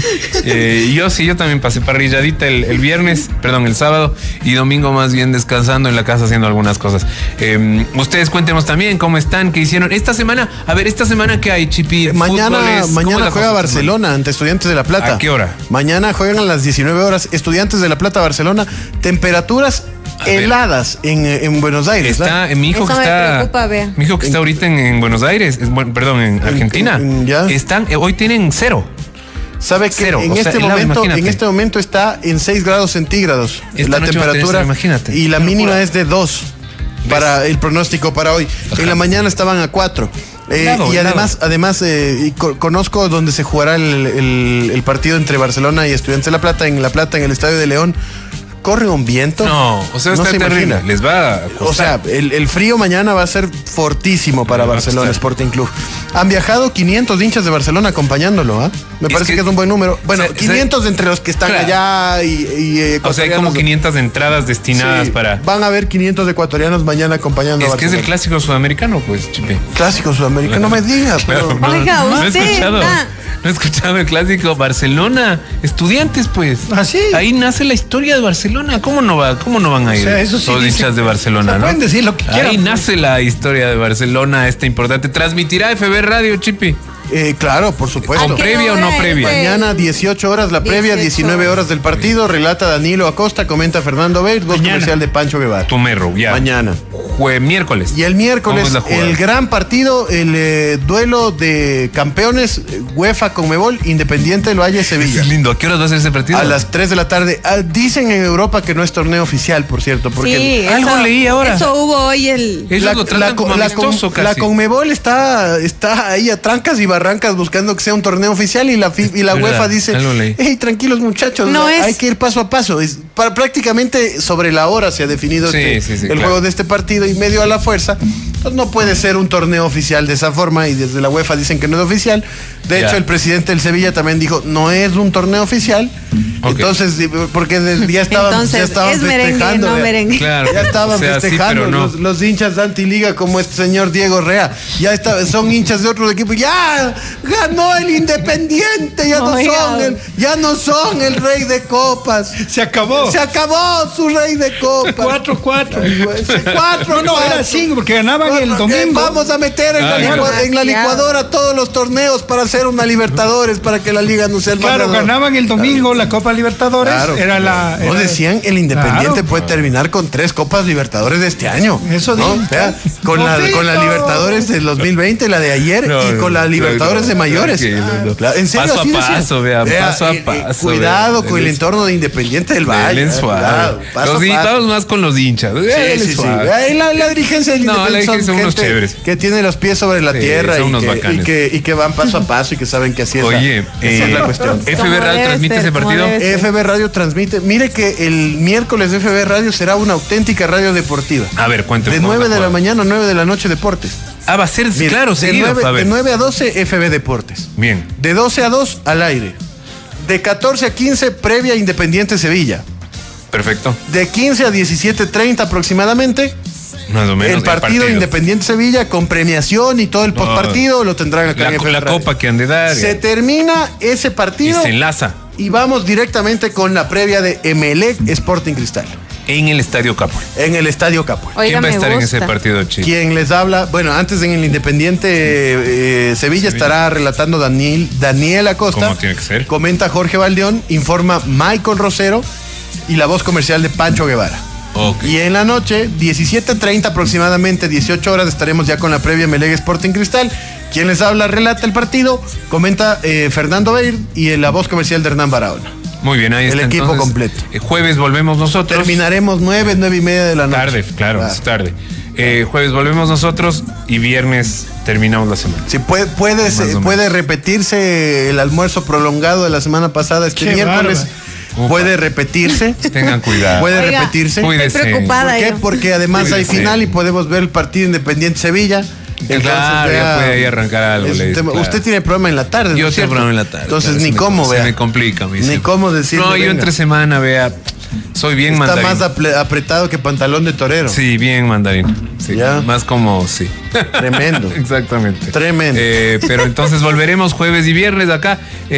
Eh, y yo sí, yo también pasé parrilladita el, el viernes, perdón, el sábado y domingo más bien descansando en la casa haciendo algunas cosas. Eh, ustedes cuéntenos también cómo están, qué hicieron. Esta semana, a ver, esta semana qué hay, Chipi. Mañana, Fútbol es- ¿cómo es mañana la juega cosa esta Barcelona ante Estudiantes de La Plata. ¿A qué hora? Mañana juegan a las diecinueve horas. Estudiantes de La Plata, Barcelona. Temperaturas A ver. heladas en, en Buenos Aires. ¿verdad? Está, eh, mi hijo Eso que me está, preocupa, vea. mi hijo que está ahorita en, en Buenos Aires, es, bueno, perdón, en Argentina, en- ya. están, eh, hoy tienen cero. ¿Sabe que Cero, en o sea, este helado, momento, imagínate. en este momento está en seis grados centígrados Esta la noche va a tener temperatura cero, imagínate. y la Qué mínima locura. es de dos para el pronóstico para hoy. En la mañana estaban a cuatro. Eh, Helado, y helado. además, además eh, y co- conozco donde se jugará el, el- el partido entre Barcelona y Estudiantes de La Plata, en La Plata, en el Estadio de León. Corre un viento. No, o sea, está se terrible. imagina. Les va a O sea, costar. el, el frío mañana va a ser fortísimo para Le va a Barcelona costar. Sporting Club. Han viajado quinientos hinchas de Barcelona acompañándolo, ¿ah? Me Es parece que- que, es un buen número. Bueno, o sea, quinientos entre los que están Claro. allá y, y, eh, o sea, hay como ecuatorianos. quinientas entradas destinadas Sí, para... Van a haber quinientos ecuatorianos mañana acompañando Es a que es el Barcelona. clásico sudamericano, pues, Chipe. Clásico sudamericano, no me digas. Claro, pero- no, Oiga, no he usted escuchado, está- no he escuchado el clásico Barcelona, Estudiantes, pues. ¿Ah, sí? Ahí nace la historia de Barcelona. ¿Cómo no va? ¿Cómo no van a ir? O sea, eso sí Todos dice- hinchas de o Barcelona, sea, ¿no? pueden decir lo que quieran, Ahí pues. nace la historia de Barcelona, esta importante. Transmitirá F B Radio, Chipi. Eh, claro, por supuesto. ¿Con previa o no previa? Mañana dieciocho horas la previa, diecinueve horas del partido. Relata Danilo Acosta, comenta Fernando Beir, voz Mañana. comercial de Pancho Guevara. Tumerro, ya. Mañana. Jue miércoles. Y el ¿Cómo miércoles, es la jugada? el gran partido, el eh, duelo de campeones, eh, UEFA Conmebol, Independiente del Valle, Sevilla. Es lindo. ¿A qué horas va a ser ese partido? A las tres de la tarde. Ah, dicen en Europa que no es torneo oficial, por cierto. Porque Sí, algo eso- leí ahora. Eso hubo hoy el. Ellos lo tratan como la, amistoso con- casi. la Conmebol está, está ahí a trancas y barrancas buscando que sea un torneo oficial y la, fi- y la Verdad, UEFA dice, algo leí. hey, tranquilos muchachos, No hay es- que ir paso a paso. Es, para, prácticamente sobre la hora se ha definido Sí, este- sí, sí, el claro. juego de este partido y medio a la fuerza. Pues no puede ser un torneo oficial de esa forma y desde la UEFA dicen que no es oficial. De Ya. hecho, el presidente del Sevilla también dijo, no es un torneo oficial. Ok. Entonces, di- porque de- ya estaban, Entonces, ya estaban es merengue, festejando. no vea. merengue. Claro. Ya estaban O sea, sí, festejando pero no. los, los hinchas de Antiliga como este señor Diego Rea. Ya está, son hinchas de otros equipos. Ya ganó el Independiente. Ya no, Oiga. son el, ya no son el rey de copas. Se acabó. Se acabó su rey de copas. cuatro cuatro. Cuatro, No, no, cuatro. era cinco porque ganaban el Cuatro, que domingo. Vamos a meter en, la, Ay, licua- no. en la licuadora todos los torneos para hacer una Libertadores, para que la liga no sea el más Claro, ganador. ganaban el domingo la Copa Libertadores. Claro. Era la. No era- decían el Independiente Claro. puede terminar con tres Copas Libertadores de este año. Eso ¿no? dijo. O sea, con la, con la ¡Ojito! Libertadores del dos mil veinte, la de ayer, No, y no, con la no, Libertadores no, de mayores. tranquilo, no. Claro, en serio, Paso a así decían. paso, vea, paso a eh, eh, paso, Cuidado vea. con el Denle- entorno de Independiente del Valle. Denle eh, suave. cuidado, paso Los a di- paso. vamos más con los hinchas. Sí, Denle sí, sí. suave. Ahí la, la dirigencia del No, la Independiente dirigencia son unos gente chéveres. que tiene los pies sobre la Sí, tierra son y unos que, y, bacanes. que, y que van paso a paso y que saben que así es, Oye, la, esa es eh, la cuestión. F B Como Radio debe transmite ser, ese como partido. debe ser. F B Radio transmite. Mire que el miércoles de F B Radio será una auténtica radio deportiva. A ver, cuéntame. De ¿cómo nueve de la juega? mañana a nueve de la noche deportes. Ah, va a ser, Mire, claro, de seguido. nueve, a ver. de nueve a doce F B Deportes. Bien. De doce a dos al aire. De catorce a quince previa Independiente Sevilla. Perfecto. De quince a diecisiete treinta aproximadamente Más o menos. el partido Independiente Sevilla con premiación y todo el postpartido lo tendrán acá La, en F B la Radio. copa que han de dar. Se termina ese y partido se enlaza y vamos directamente con la previa de Emelec Sporting Cristal en el Estadio Capo. en el Estadio Capo. Oiga, ¿Quién va a me estar en gusta. ese partido, Chi? Quien les habla, bueno, antes en el Independiente eh, Sevilla estará relatando Daniel, Daniel Acosta. Como tiene que ser. Comenta Jorge Valdeón, informa Michael Rosero y la voz comercial de Pancho Guevara. Ok. Y en la noche, diecisiete treinta aproximadamente, dieciocho horas, estaremos ya con la previa Emelec Sporting Cristal. Quien les habla, relata el partido, comenta eh, Fernando Beir y en la voz comercial de Hernán Barahona. Muy bien, ahí El está. equipo entonces, completo. eh, jueves volvemos nosotros. Terminaremos nueve, nueve y media de la noche. Tarde, claro, es tarde. Eh, jueves volvemos nosotros y viernes terminamos la semana. Sí, puede, puede, Más o puede menos. repetirse el almuerzo prolongado de la semana pasada este Qué miércoles. bárbaro. Puede repetirse. Tengan cuidado. Puede Oiga, repetirse. Cuídese. Estoy preocupada. ¿Por qué? yo. Porque además hay Cuídese. final y podemos ver el partido Independiente Sevilla. Claro, ya puede ahí arrancar algo, es un le dice, tema- claro. Usted tiene programa en la tarde. Yo ¿no es tengo cierto? programa en la tarde. Entonces claro, ni se cómo, me, vea. Se me complica, me Ni dice. cómo decirle. No, yo venga. entre semana, vea, soy bien Está mandarín. más aple- apretado que pantalón de torero. Sí, bien mandarín. Sí, Ya. más como, sí. Tremendo. Exactamente. Tremendo. Eh, pero entonces volveremos jueves y viernes acá.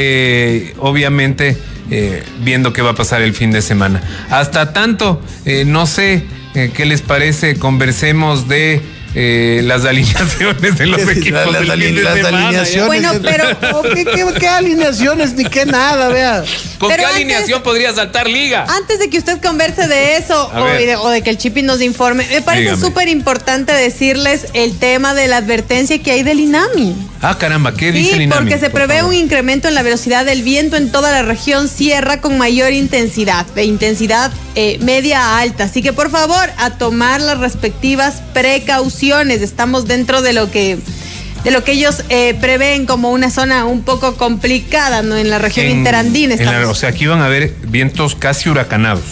eh, obviamente, eh, viendo qué va a pasar el fin de semana. Hasta tanto, eh, no sé eh, qué les parece, conversemos de eh, las alineaciones de los Las- equipos las del ali- fin de las semana, alineaciones. Bueno, de- pero- Oh, ¿Qué, qué, qué alineaciones? Ni qué nada, vea. ¿Con Pero qué antes- alineación podría saltar Liga? Antes de que usted converse de eso A o ver. de, o de que el Chipi nos informe, me parece Dígame. súper importante decirles el tema de la advertencia que hay del INAMI. Ah, caramba, ¿qué dice el Sí, INAMI? porque se Por prevé favor. un incremento en la velocidad del viento en toda la región sierra con mayor intensidad, de intensidad eh, media a alta. Así que por favor, a tomar las respectivas precauciones. Estamos dentro de lo que de lo que ellos eh, prevén como una zona un poco complicada, ¿no? En la región En- interandina. en la- estamos. o sea, aquí van a haber vientos casi huracanados.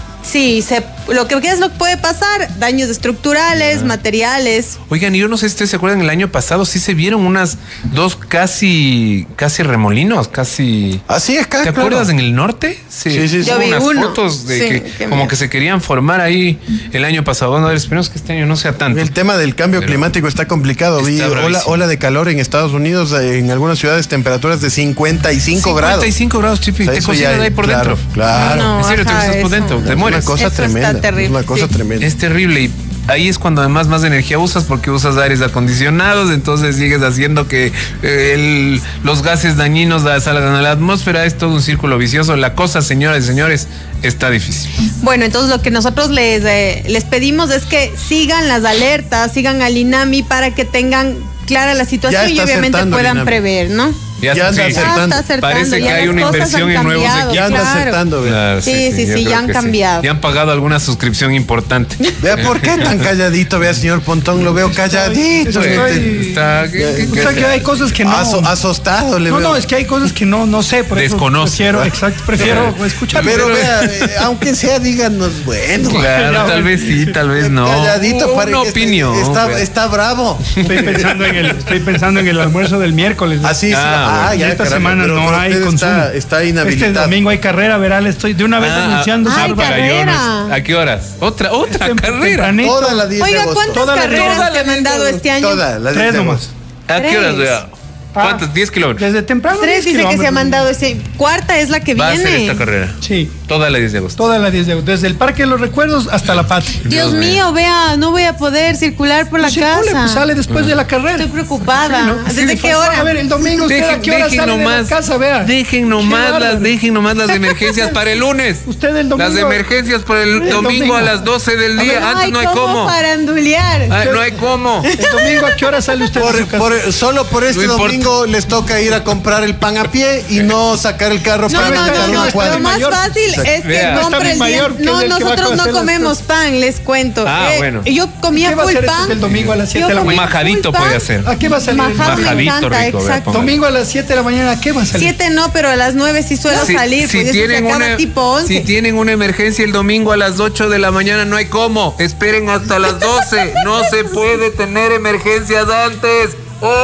Sí, se, lo que ¿qué es lo que puede pasar? Daños estructurales, materiales. Oigan, y yo no sé si ustedes se acuerdan, el año pasado sí se vieron unas dos casi, casi remolinos, casi... Así es, ¿Te claro. acuerdas en el norte? Sí, sí, sí. Yo Hubo vi unas uno. fotos de Sí, que qué como miedo. que se querían formar ahí el año pasado. Bueno, a ver, esperemos que este año no sea tanto. El tema del cambio Pero climático está complicado. está Vi ola, bravísimo. ola de calor en Estados Unidos, eh, en algunas ciudades temperaturas de cincuenta y cinco grados. cincuenta y cinco grados, Chipi. O sea, ¿Qué eso cocinas ya- ahí por claro, dentro? Claro. No, en serio, te ajá, estás por eso. dentro, te Es mueres. una cosa Eso está tremenda. terrible, es una cosa sí. tremenda. Es terrible y ahí es cuando además más energía usas porque usas aires acondicionados, entonces sigues haciendo que eh, el, los gases dañinos salgan a la atmósfera. Es todo un círculo vicioso. La cosa, señoras y señores, está difícil. Bueno, entonces lo que nosotros les, eh, les pedimos es que sigan las alertas, sigan al INAMI para que tengan clara la situación y obviamente puedan prever, ¿no? Ya, ya anda sí, acertando. Está Parece que ya hay una inversión en nuevos equipos. Ya anda claro. acertando, vea. Claro, Sí, sí, yo sí, creo ya han que cambiado. Ya han pagado alguna suscripción importante. Vea, ¿por qué tan calladito? Vea, señor Pontón, lo veo calladito. Estoy- Está- ¿qué- O qué- sea que hay cosas que no. Aso- asustado le No, veo. no, es que hay cosas que no, no sé, por eso Desconoce. prefiero, exacto, prefiero escuchar. Pero vea, eh, aunque sea, díganos, bueno. Claro, tal vez sí, tal vez no. Calladito, Una parece que opinión. Está, pero- está bravo. Estoy pensando en el, estoy pensando en el almuerzo del miércoles. Así sí. Ah, Ah, Y ya, esta caramba, semana pero no para hay usted consumo. está, está inhabilitado. Este domingo hay carrera, verá, le estoy de una vez Ah, anunciando. ah, Salva. carrera. Carayón, ¿a qué horas? Otra, otra Tem- carrera. tempranito. Toda la diez de Oiga, agosto. ¿cuántas Toda la- carreras toda la te han mandado diez de este año? Toda la diez Tres de nomás. agosto. ¿A qué horas? Tres. Vea? ¿Cuántos? ¿diez kilómetros? Desde temprano. Tres diez dice que se ha kilómetros. mandado ese. Cuarta es la que Va a ser viene. esta carrera. Sí, Toda la diez de agosto. toda la diez de agosto. Desde el Parque de los Recuerdos hasta la Patria. Dios Dios mío, vea, no voy a poder circular por la Pues circule, casa. pues sale después de la carrera. Estoy preocupada. Sí, ¿no? ¿Desde Sí, qué pues, hora? A ver, el domingo usted a Dejen, qué hora dejen sale nomás, de la casa, vea. dejen Qué nomás las, bárbaro. dejen nomás las emergencias para el lunes. Usted el domingo. Las emergencias para el, El domingo, domingo. a las doce del A día. ver, Antes Ay, no hay ¿cómo cómo. farandulear? Ah, no hay cómo. El domingo a qué hora sale usted de su Por, casa. por- solo por este No importa. domingo les toca ir a comprar el pan a pie y no sacar el carro No, para no, meter no, una no, cuadra. lo más mayor. fácil es que Vea. compre Está el mi día. mayor, que No, es el que va a nosotros no conocer las comemos cosas. pan, les cuento. Ah, Eh, bueno. Yo comía ¿Qué va a full hacer pan. el domingo a las siete de la Yo Un mañana? comía majadito full pan. puede hacer. ¿A qué va a salir? Majado me Majadito encanta, rico, vea, exacto. póngale. Domingo a las siete de la mañana, ¿a qué va a salir? Siete no, pero a las nueve sí suelo Si- salir, si pues eso se tienen acaba una, tipo once. si tienen una emergencia el domingo a las ocho de la mañana, no hay cómo. Esperen hasta las doce. No se puede tener emergencias antes.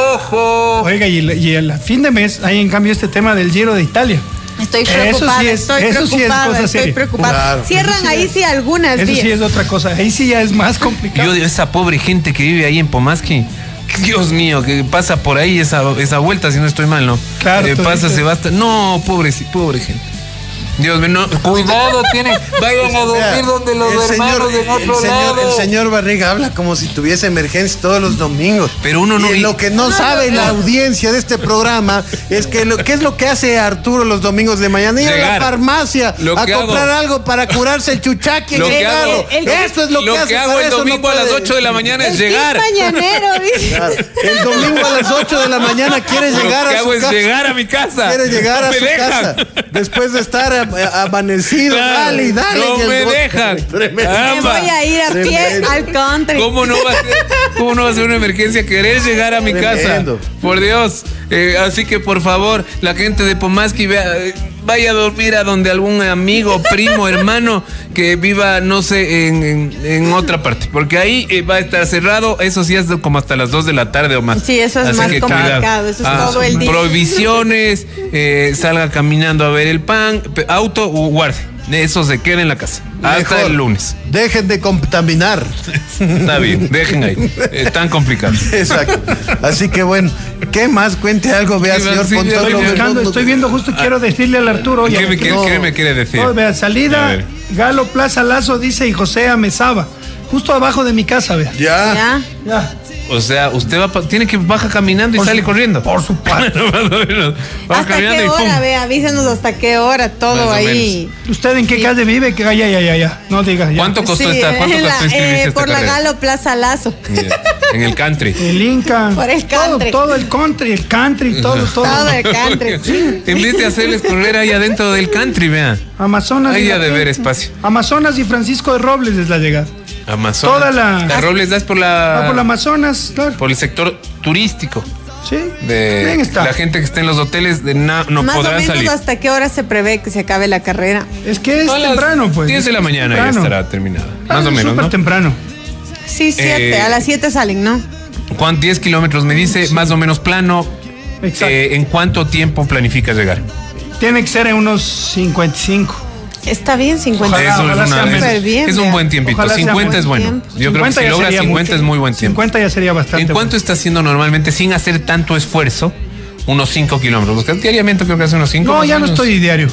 ¡Ojo! Oiga, y, el- y el fin de mes hay en cambio este tema del Giro de Italia. Estoy Eso preocupada, sí es- estoy eso sí es preocupada, cosa estoy seria. preocupada. Claro. Cierran Eso sí ahí es- sí algunas Eso vías. sí es otra cosa. Ahí sí ya es más complicado. Yo de esa pobre gente que vive ahí en Pomaski. Dios mío, que pasa por ahí esa, esa vuelta, si no estoy mal, ¿no? Claro, Eh, tú pasa, dices. se basta. No, pobre, pobre gente. Dios mío, no. Cuidado, tienen. Vayan a dormir Vea, donde los el hermanos señor, en otro el señor, lado. el señor Barriga habla como si tuviese emergencia todos los domingos. Pero uno no- Y lo que no sabe la audiencia de este programa es que lo, ¿qué es lo que hace Arturo los domingos de mañana? Ir a Llegar. la farmacia Lo a que comprar hago. algo para curarse el chuchaqui en Lo el que hago, carro. el- Esto es lo, lo que hace. hago para el eso no domingo a las puede- ocho de la mañana es El llegar. team mañanero, dice. Claro, el domingo a las ocho de la mañana quiere Lo llegar que a hago su es casa. llegar a mi casa. Quiere llegar No a me su dejan. casa después de estar a- a- amanecido. Claro, dale y dale. no en el me bosque. dejan. Tremendo. Me Caramba. voy a ir a pie Tremendo. al country. ¿Cómo no va a ser, cómo no va a ser una emergencia querer llegar a mi Tremendo. casa? Por Dios. Eh, así que por favor, la gente de Pomaski vea, eh, vaya a dormir a donde algún amigo, primo, hermano que viva, no sé, en, en- en otra parte. Porque ahí eh, va a estar cerrado. Eso sí es de como hasta las dos de la tarde o más. Sí, eso es Así más que complicado, cuidado. eso es todo el día. Prohibiciones, eh, salga caminando a ver el pan, pe- auto o guarde. Eso se queda en la casa. Hasta Mejor. el lunes. Dejen de contaminar. Está bien, dejen ahí. Es tan complicado. Exacto. Así que bueno, ¿qué más? Cuente algo, vea, Sí, señor sí, Pontón. Estoy no, no, buscando, estoy viendo justo, quiero decirle al Arturo. oye, ¿Qué me, quiere- no. qué me quiere decir? no, vea, A salida, ver. Galo Plaza Lazo, dice, y José Amezaba. Justo abajo de mi casa, vea. Ya. Ya. Ya. O sea, usted va pa- tiene que baja caminando y Por sale su- corriendo. por supuesto. Más o menos. Baja ¿Hasta caminando qué y pum. hora? Ve, avísenos hasta qué hora, todo Más o ahí. ¿Usted en qué Sí. calle vive? Que ya, ya, ya, ya. No diga ya. ¿Cuánto costó Sí, esta? ¿Cuánto en costó la- inscribirse eh, a esta por la carrera? Galo Plaza Lazo. Ya, en el country. El Inca. Por el todo, country. todo el country, el country, todo, todo. Todo el country. En vez de hacerles correr ahí adentro del country, vean. Amazonas. Ahí y ha la de qué? ver espacio. Amazonas y Francisco de Robles es la llegada. Amazonas. Toda la- La Robles das por la. Ah, por la Amazonas, claro. por el sector turístico. Sí. De Bien está. la gente que está en los hoteles de na- no Más o podrán menos salir. hasta qué hora se prevé que se acabe la carrera. Es que es A las temprano, pues. diez de la Es mañana ya temprano. estará terminada. Ah, Más o es menos, súper ¿no? temprano. Sí, siete. Eh, a las siete salen, ¿no? ¿Cuántos? diez kilómetros me dice, más o menos plano. Exacto. Eh, ¿En cuánto tiempo planificas llegar? Tiene que ser en unos cincuenta y cinco. Está bien, cincuenta. Ojalá, Eso es, ojalá una- sea es- súper bien, es un vea. buen tiempito. Ojalá sea cincuenta buen es bueno. tiempo. Yo creo que si ya logra sería cincuenta mucho. es muy buen tiempo. cincuenta ya sería bastante. ¿En cuánto está haciendo normalmente sin hacer tanto esfuerzo? Unos cinco kilómetros. Porque diariamente creo que hace unos cinco. No, más ya o no menos. estoy diario.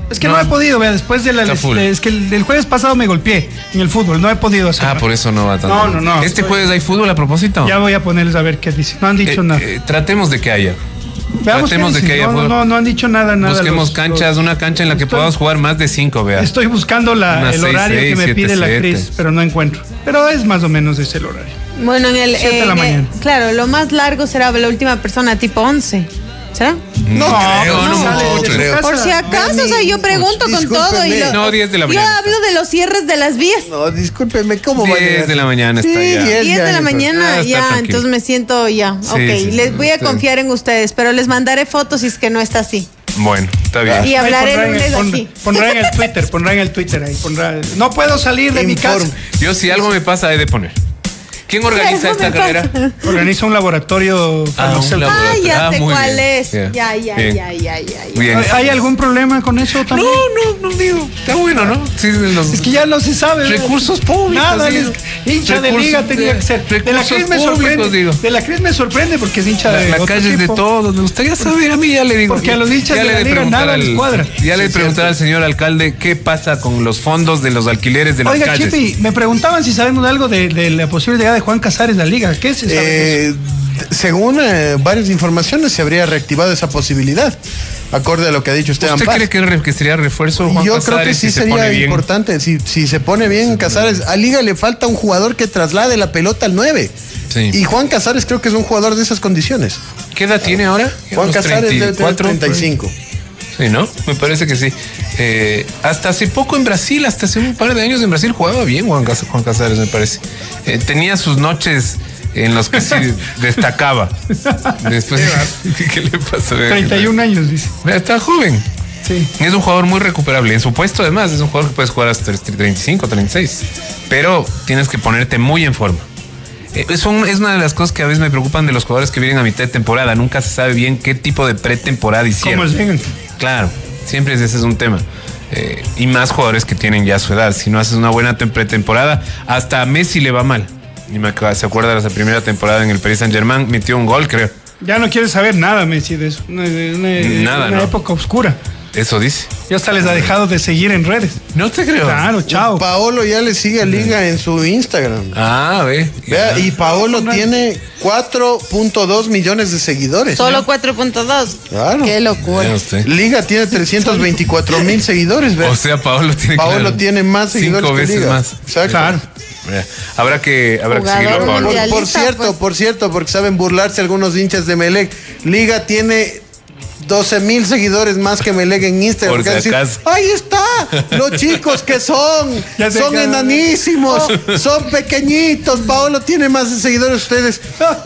Es que no, no he podido, vea, después de la Está full. es que el, el jueves pasado me golpeé en el fútbol, no he podido hacerlo. Ah, por eso no va tanto. No, no, no. ¿Este Estoy- jueves hay fútbol a propósito? Ya voy a ponerles a ver qué dicen. No han dicho Eh, nada. eh, tratemos de que haya. Veamos tratemos qué de que dicen. haya no, no, fútbol. no, no han dicho nada, nada. Busquemos los- canchas, los- una cancha en la que Estoy- podamos jugar más de cinco, vea. Estoy buscando la, Una el seis, horario seis, que me siete, pide la siete. Cris, pero no encuentro. Pero es más o menos ese el horario. Bueno, en el. Siete de la en el- mañana. claro, lo más largo será la última persona, tipo once. ¿Será? No, creo, no, no, no, no creo. creo. Por si acaso, o sea, yo pregunto con todo. Y lo- No, diez de la mañana Yo hablo de los cierres de las vías. No, discúlpeme, ¿cómo va a diez llegar? de la mañana está Sí, ya. diez diez de la ya, mañana, Ah, está ya, tranquilo. entonces me siento ya. Sí, ok, sí, sí, les voy a sí. confiar en ustedes, pero les mandaré fotos si es que no está así. Bueno, está bien. Y hablaré Ahí el pondrá en lunes pon- aquí. Pondrá en el Twitter, pondrá en el Twitter ahí. Pondrá, no puedo salir de mi casa. Informe. Yo si algo me pasa he de poner. ¿Quién organiza Eso esta me carrera? pasa. Organiza un laboratorio Ah, un farmacéutico. Ah, laboratorio. ya Ah, sé muy cuál bien. es. Yeah. Ya, ya, Bien. ya, ya, ya, ya. Bien. ¿Hay- ¿Hay algún problema con eso también? No, no, no digo. Está bueno, ¿no? Sí, de los Es que ya no se sabe. ¿verdad? recursos públicos. Nada, digo. es- hincha de Recursos- liga tenía que ser. De la recursos Cris me públicos, sorprende. digo. De la Cris me sorprende porque es hincha La, de la otro calle es de equipo. todos. Me gustaría saber, a mí ya le digo. Porque a los hinchas ya de le la he liga preguntar nada les cuadra. Ya le he Sí, preguntado al señor alcalde qué pasa con los fondos de los alquileres de las Oiga, calles. Chipi, me preguntaban si sabemos algo de, de la posible llegada de Juan Casares a la liga. ¿Qué se sabe de eso? Eh, según eh, varias informaciones, se habría reactivado esa posibilidad, acorde a lo que ha dicho Esteban ¿Usted Paz. cree que, re- que sería refuerzo Juan Yo Casares creo que sí si se pone sería bien? importante. Si, si se pone bien Casares, a Liga le falta un jugador que traslade la pelota al nueve. Sí. Y Juan Casares creo que es un jugador de esas condiciones. ¿Qué edad tiene ahora? Juan Unos Casares debe tener treinta y cuatro, treinta y cinco. Sí, ¿no? Me parece que sí. Eh, hasta hace poco en Brasil, hasta hace un par de años en Brasil jugaba bien Juan, Cas- Juan Casares, me parece. Eh, tenía sus noches en los que sí destacaba. Después, ¿qué le pasó? treinta y un años, dice. Mira, está joven. Sí. Es un jugador muy recuperable. En su puesto, además, es un jugador que puedes jugar hasta treinta y cinco, treinta y seis. Pero tienes que ponerte muy en forma. Eh, Es, un- es una de las cosas que a veces me preocupan de los jugadores que vienen a mitad de temporada. Nunca se sabe bien qué tipo de pretemporada hicieron. ¿Cómo llegan? Claro, siempre ese es un tema. Eh, y más jugadores que tienen ya su edad. Si no haces una buena tem- pretemporada, hasta a Messi le va mal. Y me acaba- se acuerda de esa primera temporada en el Paris Saint Germain, metió un gol, creo. Ya no quiere saber nada, Messi, de eso. Una, una- Nada, una ¿no? época oscura. Eso dice. Ya hasta les ha dejado de seguir en redes. No te creo. Claro, chao. Paolo ya le sigue a Liga en su Instagram. Ah, ve. Vea, y Paolo tiene cuatro punto dos millones de seguidores. Solo cuatro punto dos. Claro. Qué locura. Vea usted. Liga tiene trescientos veinticuatro mil seguidores. Vea. O sea, Paolo tiene Paolo claro, tiene más seguidores cinco que veces Liga. más. Exacto. Claro. Mira, Habrá que, habrá que Jugador seguirlo a Paolo. Por, mundial. por Realista, cierto, pues. por cierto, porque saben burlarse algunos hinchas de Melec. Liga tiene doce mil seguidores más que Melec en Instagram. Por Porque si decir, acaso. ahí está, los chicos que son, Ya sé son que- enanísimos, son pequeñitos. Paolo tiene más de seguidores que ustedes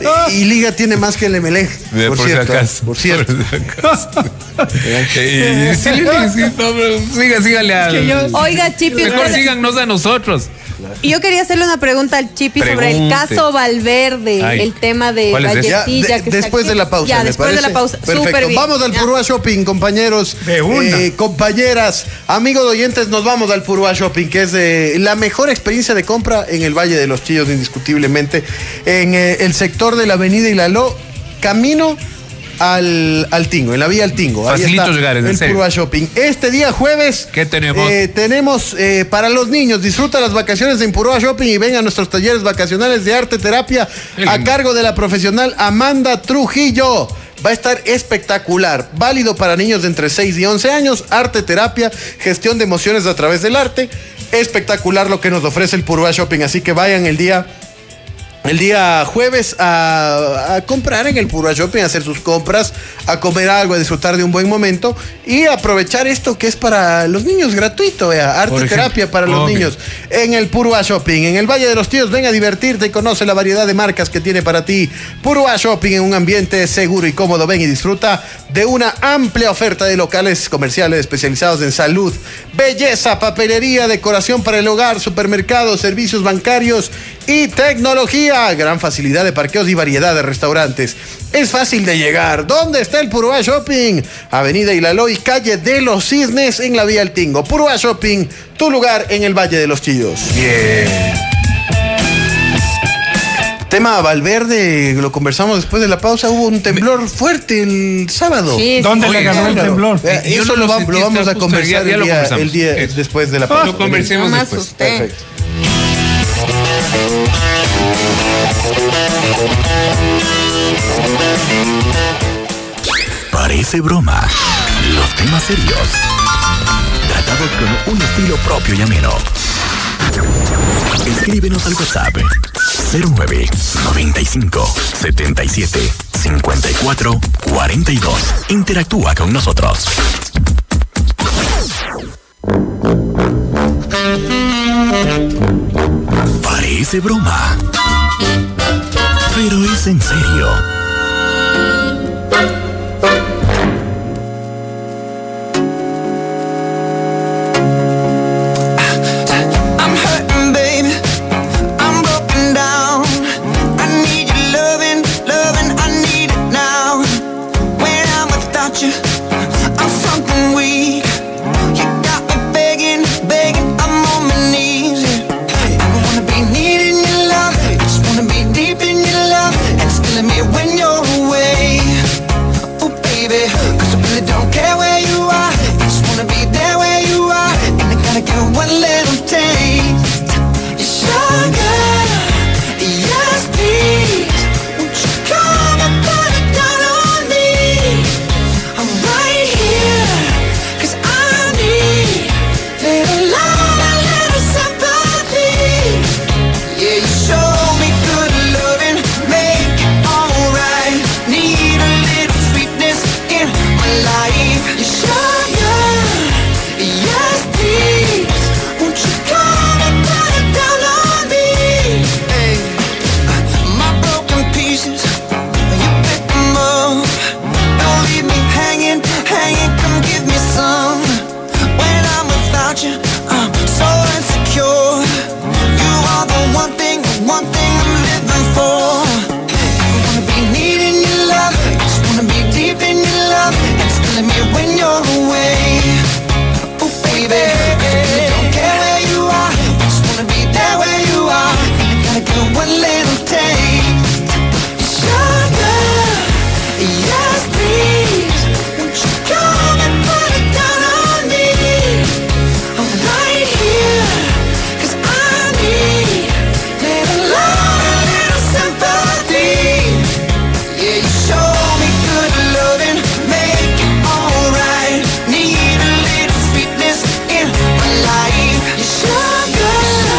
y Liga tiene más que el Emelec. Ve, Por, por si cierto, acaso. por cierto. Por si acaso. Eh, sí, sí, sí, no, pero siga, sígale al- que yo- Oiga, Chipi, Mejor usted- síganos a nosotros. y yo quería hacerle una pregunta al Chipi sobre el Pregunte. caso Valverde, Ay. el tema de ¿Cuál es ese? Ya, Vallecilla. de- que está después aquí. de la pausa. Ya, ¿le después de parece? la pausa. Perfecto. Súper bien. Vamos al Ya. Purúa Shopping, compañeros. De una. Eh, compañeras, amigos oyentes, nos vamos al Purúa Shopping, que es eh, la mejor experiencia de compra en el Valle de los Chillos, indiscutiblemente. En eh, el sector de la Avenida Ilaló, camino al, al Tingo, en la vía al Tingo. Ahí Facilito está llegar, en el serio. Purúa Shopping. Este día jueves. ¿Qué tenemos? eh, tenemos eh, para los niños, disfruta las vacaciones en Purúa Shopping y ven a nuestros talleres vacacionales de arte terapia Qué a lindo. cargo de la profesional Amanda Trujillo. Va a estar espectacular, válido para niños de entre seis y once años, arte terapia, gestión de emociones a través del arte. Espectacular lo que nos ofrece el Purúa Shopping, así que vayan el día El día jueves a, a comprar en el Purúa Shopping, a hacer sus compras, a comer algo, a disfrutar de un buen momento y aprovechar esto que es para los niños gratuito, vea, arte Por ejemplo, terapia para los obvio. niños en el Purúa Shopping, en el Valle de los Tíos. Ven a divertirte y conoce la variedad de marcas que tiene para ti Purúa Shopping en un ambiente seguro y cómodo. Ven y disfruta de una amplia oferta de locales comerciales especializados en salud, belleza, papelería, decoración para el hogar, supermercados, servicios bancarios y tecnología. Gran facilidad de parqueos y variedad de restaurantes. Es fácil de llegar. ¿Dónde está el Purúa Shopping? Avenida Ilaló y calle de los Cisnes en la vía El Tingo. Purúa Shopping, tu lugar en el Valle de los Chillos. Bien. Tema Valverde, lo conversamos después de la pausa, hubo un temblor fuerte el sábado. Sí, ¿Dónde sí, le sí. ganó el temblor? Eh, Yo Eso no lo, lo va- sentí lo vamos hasta a justo conversar ya- ya el lo día, conversamos. el día Eso. después de la pausa. Lo conversemos No me después. asusté. Perfecto. Parece broma. Los temas serios. Tratados con un estilo propio y ameno. Escríbenos al WhatsApp cero nueve noventa y cinco setenta y siete cincuenta y cuatro cuarenta y dos. Interactúa con nosotros. Parece broma, pero es en serio. I'm hurting, baby. I'm broken down. I need your loving, loving. I need it now. When I'm without you, I'm something weak. You got me begging, begging. I'm on my knees. I don't wanna be needing your love. I just wanna be deep in your love and it's killing me when you're away. Oh, baby, 'cause I really don't care where you are. I just wanna be there where you are. And I gotta get one little taste. Sugar, yes please. Won't you come and put it down on me? I'm right here, 'cause I need little love and little sympathy. Yeah, you show me good loving, make it alright. Need a little sweetness in my life. You sugar, yes please. Won't you come and put it down on me? Hey, my broken pieces, you pick them up. Don't leave me hanging, hanging. Come give me some. When I'm without you, I'm so insecure. You are the one thing, the one thing I'm living for. I wanna be needing your love, I just wanna be deep in your love and it's killing me when you're away. Oh baby, 'cause I really don't care where you are. I just wanna be there where you are. And I gotta get one little taste. Sugar, yes please. Won't you come and put it down on me? I'm right here, 'cause I need little love and little sympathy. Yeah, you show me good loving, make it alright. Need a little sweetness in my life. You sugar,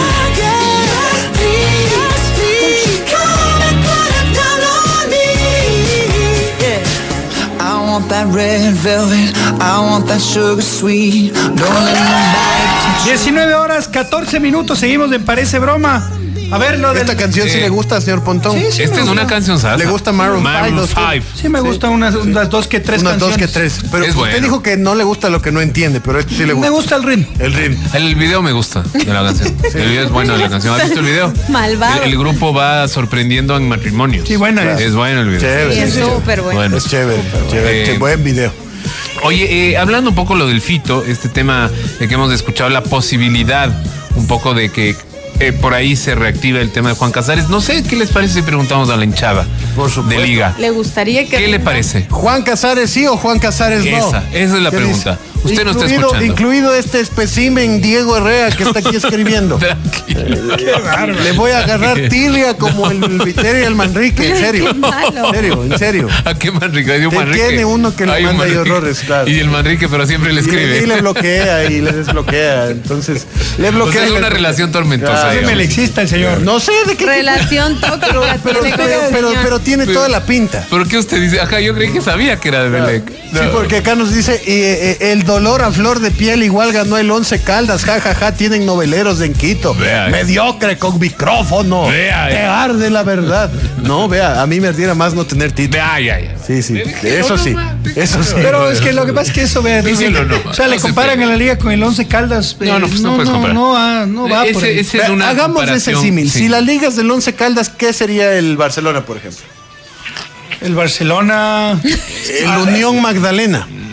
yes please. Won't you come and put it down on me? Yeah, I want that red velvet, I want that sugar sweet. Don't let nobody touch you. diecinueve horas, catorce minutos, seguimos en Parece Broma. A ver, lo de Esta canción sí Eh, le gusta al señor Pontón. Sí, sí. Esta es una canción salsa. Le gusta Maroon five, dos, five. Sí, me gusta unas, unas dos que tres Unas dos canciones. que tres. Pero Es usted bueno. dijo que no le gusta lo que no entiende, pero esto sí le gusta. Me gusta el ritmo. El ritmo. El video me gusta de la canción. El video es bueno de la canción. ¿Has visto el video? Malvado. El, el grupo va sorprendiendo en matrimonios. Sí, buena es. Es bueno el video. Chévere. Sí, es sí, sí. súper bueno. Bueno. Es chévere, chévere. Eh, Qué buen video. Oye, eh, hablando un poco lo del Fito, este tema de que hemos escuchado la posibilidad un poco de que eh, por ahí se reactive el tema de Juan Casares. No sé qué les parece si preguntamos a la hinchada Por supuesto. de Liga. ¿Le gustaría que... ¿Qué le parece? ¿Juan Casares sí o Juan Casares no? Esa, esa es la ¿Qué pregunta. dice? Usted no está Incluido- escuchando. Incluido este espécimen Diego Herrera que está aquí escribiendo. Tranquilo. Le voy a agarrar tirria como el Viterio y el Manrique, en serio. Qué malo. En serio, en serio. ¿A qué Manrique? Hay un Te Manrique. tiene uno que le Hay un manda ahí Manrique. horrores, claro. Y el Manrique, pero siempre le Y, escribe. y le bloquea y le desbloquea. Entonces, le O bloquea. sea, es y le una bloquea. relación tormentosa. Claro. Sí, digamos. me le exista el señor. No sé de qué. Relación tóxica Pero, tiene con pero, el pero, señor. pero tiene Pero- toda la pinta. ¿Por qué usted dice? Ajá, yo creí que sabía que era de Belec. Sí, porque acá nos dice, eh, eh, el dolor a flor de piel igual ganó el Once Caldas, jajaja, ja, ja, tienen noveleros en Quito. Vea. Mediocre con micrófono. Vea. Te arde la verdad. No, vea, a mí me ardiera más no tener título. Ay, ay, ay. Sí, sí, Déjelo eso sí, nomás, eso sí. Pero es que lo que pasa es que eso, vea, dicen, Dígelo nomás, o sea, le no se comparan pegue. a la liga con el Once Caldas. No, no, eh, pues no puedes comparar. No, va, no va por ahí. Ese, ese Vea, es una hagamos ese comparación, símil. sí. Si la liga es del Once Caldas, ¿qué sería el Barcelona, por ejemplo? El Barcelona. El Unión Magdalena.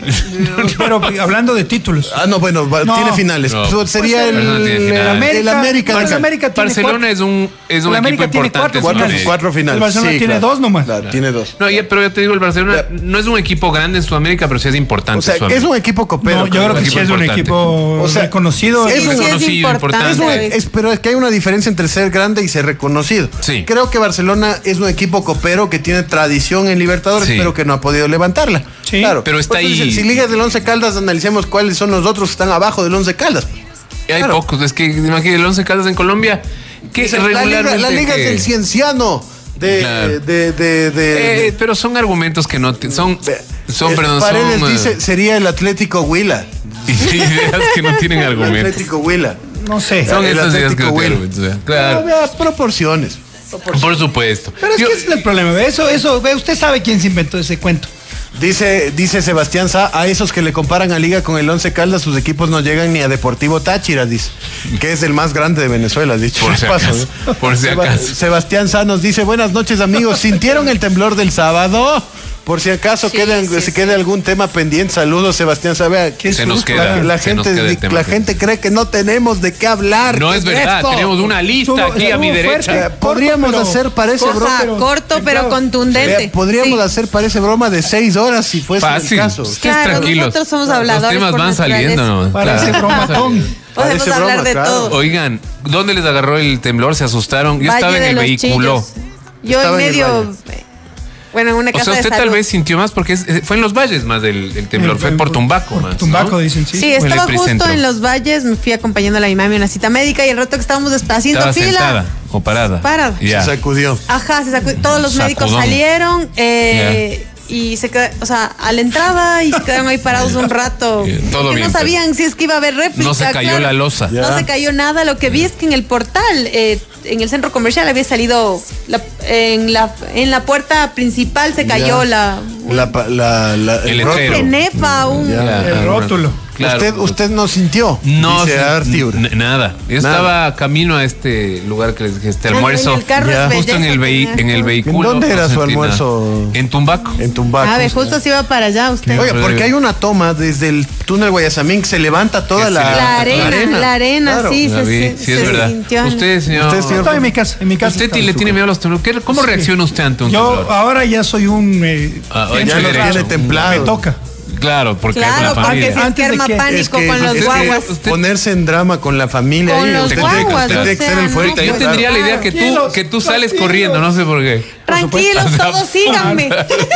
Pero hablando de títulos. Ah, no, bueno, va- No. tiene finales. No. Pues sería Pues el, el- no tiene el, finales. América, el América. Pues de- el América tiene Barcelona cuatro. es un, es un El América equipo tiene importante. cuatro en cuatro, finales. Sudamérica. cuatro finales. El Barcelona Sí, tiene claro. dos nomás. Claro, tiene dos. No, ya, pero yo te digo, el Barcelona Ya. no es un equipo grande en Sudamérica, pero sí es importante. O sea, en Sudamérica. es un equipo copero. No, yo creo que equipo sí es un importante. equipo O sea, reconocido. es Sí, un- sí es reconocido, importante. Es un- güey. es- pero es que hay una diferencia entre ser grande y ser reconocido. Sí. Creo que Barcelona es un equipo copero que tiene tradición en Libertadores, Sí. pero que no ha podido levantarla. Sí. Claro. Pero está Por eso ahí. dicen, Si Ligas del Once Caldas, analicemos cuáles son los otros que están abajo del Once Caldas. Y hay claro. pocos. Es que imagínate, el Once Caldas en Colombia, que Dicen, la liga, regularmente. la liga que- es del cienciano. De, Claro. de, de, de- Eh, pero son argumentos que no ti- son son Eh, perdón Paredes son, eh, dice, sería el Atlético Huila. ideas que no tienen El argumentos. Atlético Huila. No sé. Son el esas ideas que no Atlético tienen Will. argumentos. o sea, Pero Claro, vea, proporciones. por supuesto. Pero es Yo- que ese es el problema. ¿ve? Eso, eso, ve, usted sabe quién se inventó ese cuento. Dice, dice Sebastián Sá, a esos que le comparan a Liga con el Once Caldas, sus equipos no llegan ni a Deportivo Táchira, dice, que es el más grande de Venezuela, dicho Por de si paso, acaso, ¿no? por si Seba- acaso. Sebastián Sá nos dice, buenas noches amigos, ¿sintieron el temblor del sábado? Por si acaso Sí, queda- sí, se sí. quede algún tema pendiente. Saludos, Sebastián Sá. Vea, Qué Se nos susto, queda. ¿verdad? La se nos gente, queda el tema la pendiente. gente cree que no tenemos de qué hablar. No ¿Qué es verdad, esto? tenemos una lista Estuvo- aquí a mi estuvo derecha. fuerte. Eh, Podríamos Corto, pero- hacer, parece corto, broma. Ajá, pero- corto pero claro. contundente. Vea, podríamos Sí. hacer, parece broma, de seis horas si fuese Fácil. el caso. Ustedes Claro, tranquilos. nosotros somos Los habladores temas por van saliendo, naturaleza. ¿no? Parece Claro. bromatón. Podemos Parece hablar broma, de claro. todo. Oigan, ¿dónde les agarró el temblor? ¿Se asustaron? Yo Valle estaba en de el los vehículo. Chillos. Yo Estaba en en el medio. valle. Bueno, en una O casa sea, usted de tal salud. vez sintió más porque es- fue en los valles más del el temblor, fue por Tumbaco Por más. Tumbaco, ¿no? dicen, sí. Sí, O el estaba justo epicentro. en los valles, me fui acompañando a la imami a una cita médica y el rato que estábamos haciendo Estaba fila. sentada o parada. Parada. Ya. Se sacudió. Ajá, se sacó- todos los médicos Sacudón. salieron eh, y se quedaron, o sea, a la entrada y se quedaron ahí parados un rato. Bien, todo porque bien, no pues. sabían si es que iba a haber réplica. No se cayó claro. la losa. No Ya. se cayó nada. Lo que vi es que en el portal, eh, en el centro comercial, había salido la- en, la, en la puerta principal se cayó Ya. la. La, pa- la, la, El rótulo. letrero. cenefa, un. Ya. El rótulo. Claro. Usted, usted no sintió. No, dice sí, Artiur. n- nada. Yo Nada. estaba camino a este lugar que les dije, este Ah, almuerzo. en el carro Ya. es Justo en belleza el, vehi- tenía. en el vehículo. ¿En dónde no era su sentí nada. almuerzo? En Tumbaco. En Tumbaco. A ver, justo se iba para allá usted. Oiga, porque hay una toma desde el túnel Guayasamín que se levanta toda Que la, se La arena, la arena, Claro. sí, La se, vi, se- sí, es se verdad. sintió. Usted, señor. Usted, señor. Estaba en mi casa. En mi casa. Usted estaba le en su tiene casa. miedo a los temblores. ¿Qué- ¿Cómo reacciona usted ante un Yo temblor? ahora ya soy un. eh, Ah, bien hecho Ya lo derecho. tiene templado. Me toca. Claro, porque Claro, es la porque familia. si es Antes que de arma que- pánico Es que- con los es que guaguas. usted- ponerse en drama con la familia Con ahí. los usted guaguas, tiene que- usted o tiene que sea, ser el no, fuerte. Yo pues, tendría la idea que tú, tranquilos, que tú sales tranquilos. corriendo, no sé por qué. Tranquilos, O sea, todos síganme.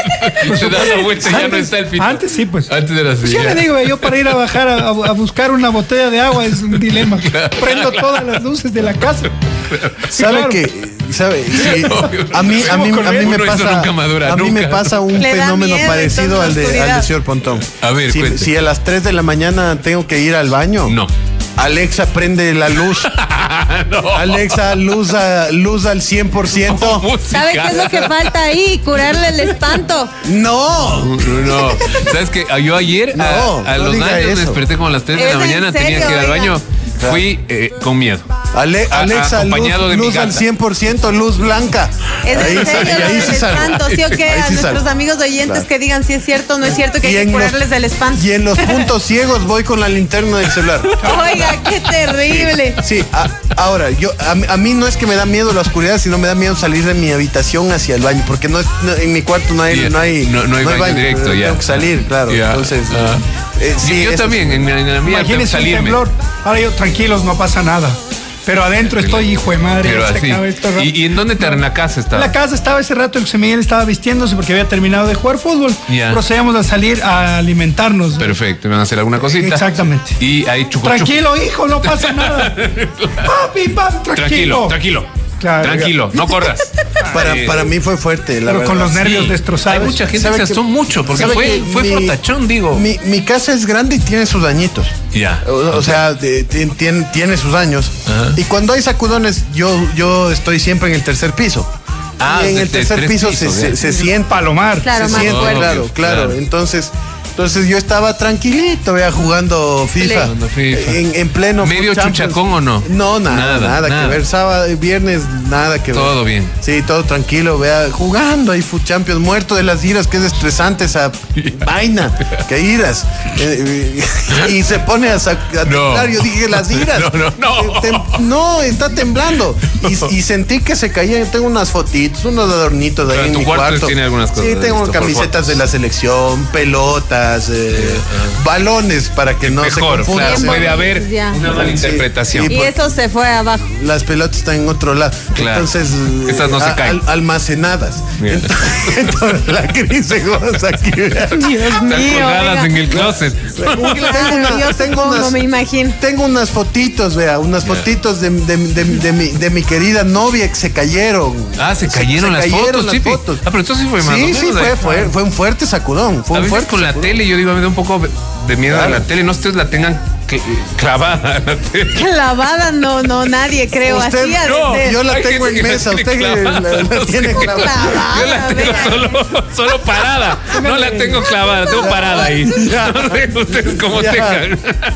Se da la vuelta y ya no Antes- está el pito. antes sí, pues. Antes era así. Pues ya ya. le digo, yo para ir a bajar a, a buscar una botella de agua es un dilema. Prendo todas las luces de la casa. ¿Sabe Claro. que sabe? Sí, a mí, a mí, a mí me Uno eso pasa, nunca madura, a mí me nunca. pasa un Le da fenómeno miedo, parecido entonces, al de, la al de oscuridad. señor Pontón. A ver, si, cuente. si a las tres de la mañana tengo que ir al baño, No. Alexa prende la luz. No. Alexa, luz, a- luz al cien por ciento. Música. ¿Sabe qué es lo que falta ahí? Curarle el espanto. No. No, no. ¿Sabes qué? Yo ayer a- No, a, no los diga años me eso. desperté como a las tres de ¿Es la en mañana, serio, tenía que ir al oiga? baño. Fui eh, con miedo. Ale- A- Alexa, acompañado luz, de mi luz al gata. cien por ciento, luz blanca. Es Ahí en sale, serio y lo ahí del sí sale. espanto, ¿sí o qué? Ahí A sí nuestros sale. amigos oyentes Claro. que digan si es cierto o no es cierto que hay Y que en los- curarles el espanto. Y en los puntos ciegos voy con la linterna del celular. Oiga, qué terrible. Sí, a- ahora, yo a, mí- a mí no es que me da miedo la oscuridad, sino me da miedo salir de mi habitación hacia el baño, porque no es, no- en mi cuarto no hay, Yeah. no hay, No- no hay baño directo, eh, ya. Tengo que salir, claro. Ya. Entonces, Ah. eh, sí, yo eso- también, en, en la mía tengo que Imagínense un salirme. temblor. Ahora yo, tranquilos, no pasa nada. Pero adentro estoy, hijo de madre. Pero se así. acaba esto rápido. ¿Y, y en dónde te en la casa En estaba? la casa estaba ese rato, el José Miguel estaba vistiéndose porque había terminado de jugar fútbol. Ya. Procedíamos a salir a alimentarnos. Perfecto, me van a hacer alguna cosita. Exactamente. Y ahí chucu, chucu. Tranquilo, hijo, no pasa nada. Papi, papi, tranquilo. Tranquilo, tranquilo. Claro. Tranquilo, no corras. para, Eh, para mí fue fuerte, la Pero verdad. con los nervios sí. destrozados. Hay mucha gente ¿Sabe que se que- asustó mucho porque sabe fue, que fue mi- frotachón, digo. Mi, mi casa es grande y tiene sus dañitos. Ya. O, o sea, de- tien- tien- tiene sus años. Ajá. Y cuando hay sacudones, yo, yo estoy siempre en el tercer piso. Ah, y en de- el de tercer tres piso pisos, se, ya. se, se siente. Palomar. Claro, se más siente, fuerte. claro, claro. Claro. Entonces, Entonces yo estaba tranquilito, vea, jugando FIFA. Jugando FIFA. En, en pleno. ¿Medio Champions. chuchacón o no? No, nada, nada, Nada, nada, nada. que ver. Sábado y viernes, nada que ver. Todo bien. Sí, todo tranquilo, vea, jugando ahí Food Champions, muerto de las iras, que es estresante esa vaina, que iras. Eh, eh, y se pone a, sac- a No. temblar, yo dije, las iras. No, no, no. Eh, tem- no, está temblando. Y, y sentí que se caía, yo tengo unas fotitos, unos adornitos ahí Pero en tu mi cuarto cuarto. tiene algunas cosas, Sí, he tengo visto por camisetas fotos. de la selección, pelotas, eh, balones para que no se Mejor, confunda. claro, Sí. puede haber Ya. una mala Sí. interpretación. Sí, Y eso se fue abajo. Las pelotas están en otro lado. Claro. Entonces, Esas no se a- caen. al- almacenadas. Bien. Entonces, entonces, la Cris se goza aquí. Dios Están mío. colgadas oiga. en el closet. Tengo, una- Claro, yo tengo supongo, unas- me imagino. tengo unas fotitos, vea, unas fotitos de, de- de- de mi, de mi querida novia que se cayeron. Ah, se cayeron Se las cayeron fotos, las Chipi. fotos. Ah, pero entonces sí fue más o Sí, menos sí, ahí. fue, fue, fue un fuerte sacudón. Fue A un veces fuerte con la sacudón. tele yo digo, me da un poco de miedo Claro. a la tele. No ustedes la tengan cl- clavada. La tele. Clavada, no, no, nadie creo. Usted- Así ha de no, ser. Yo la Hay tengo gente en que la mesa, tiene usted clavada, la, la no tiene sé. clavada. Yo la tengo vea. solo, solo parada. No la tengo clavada, la tengo parada ahí. No sé ustedes cómo Ya. tengan.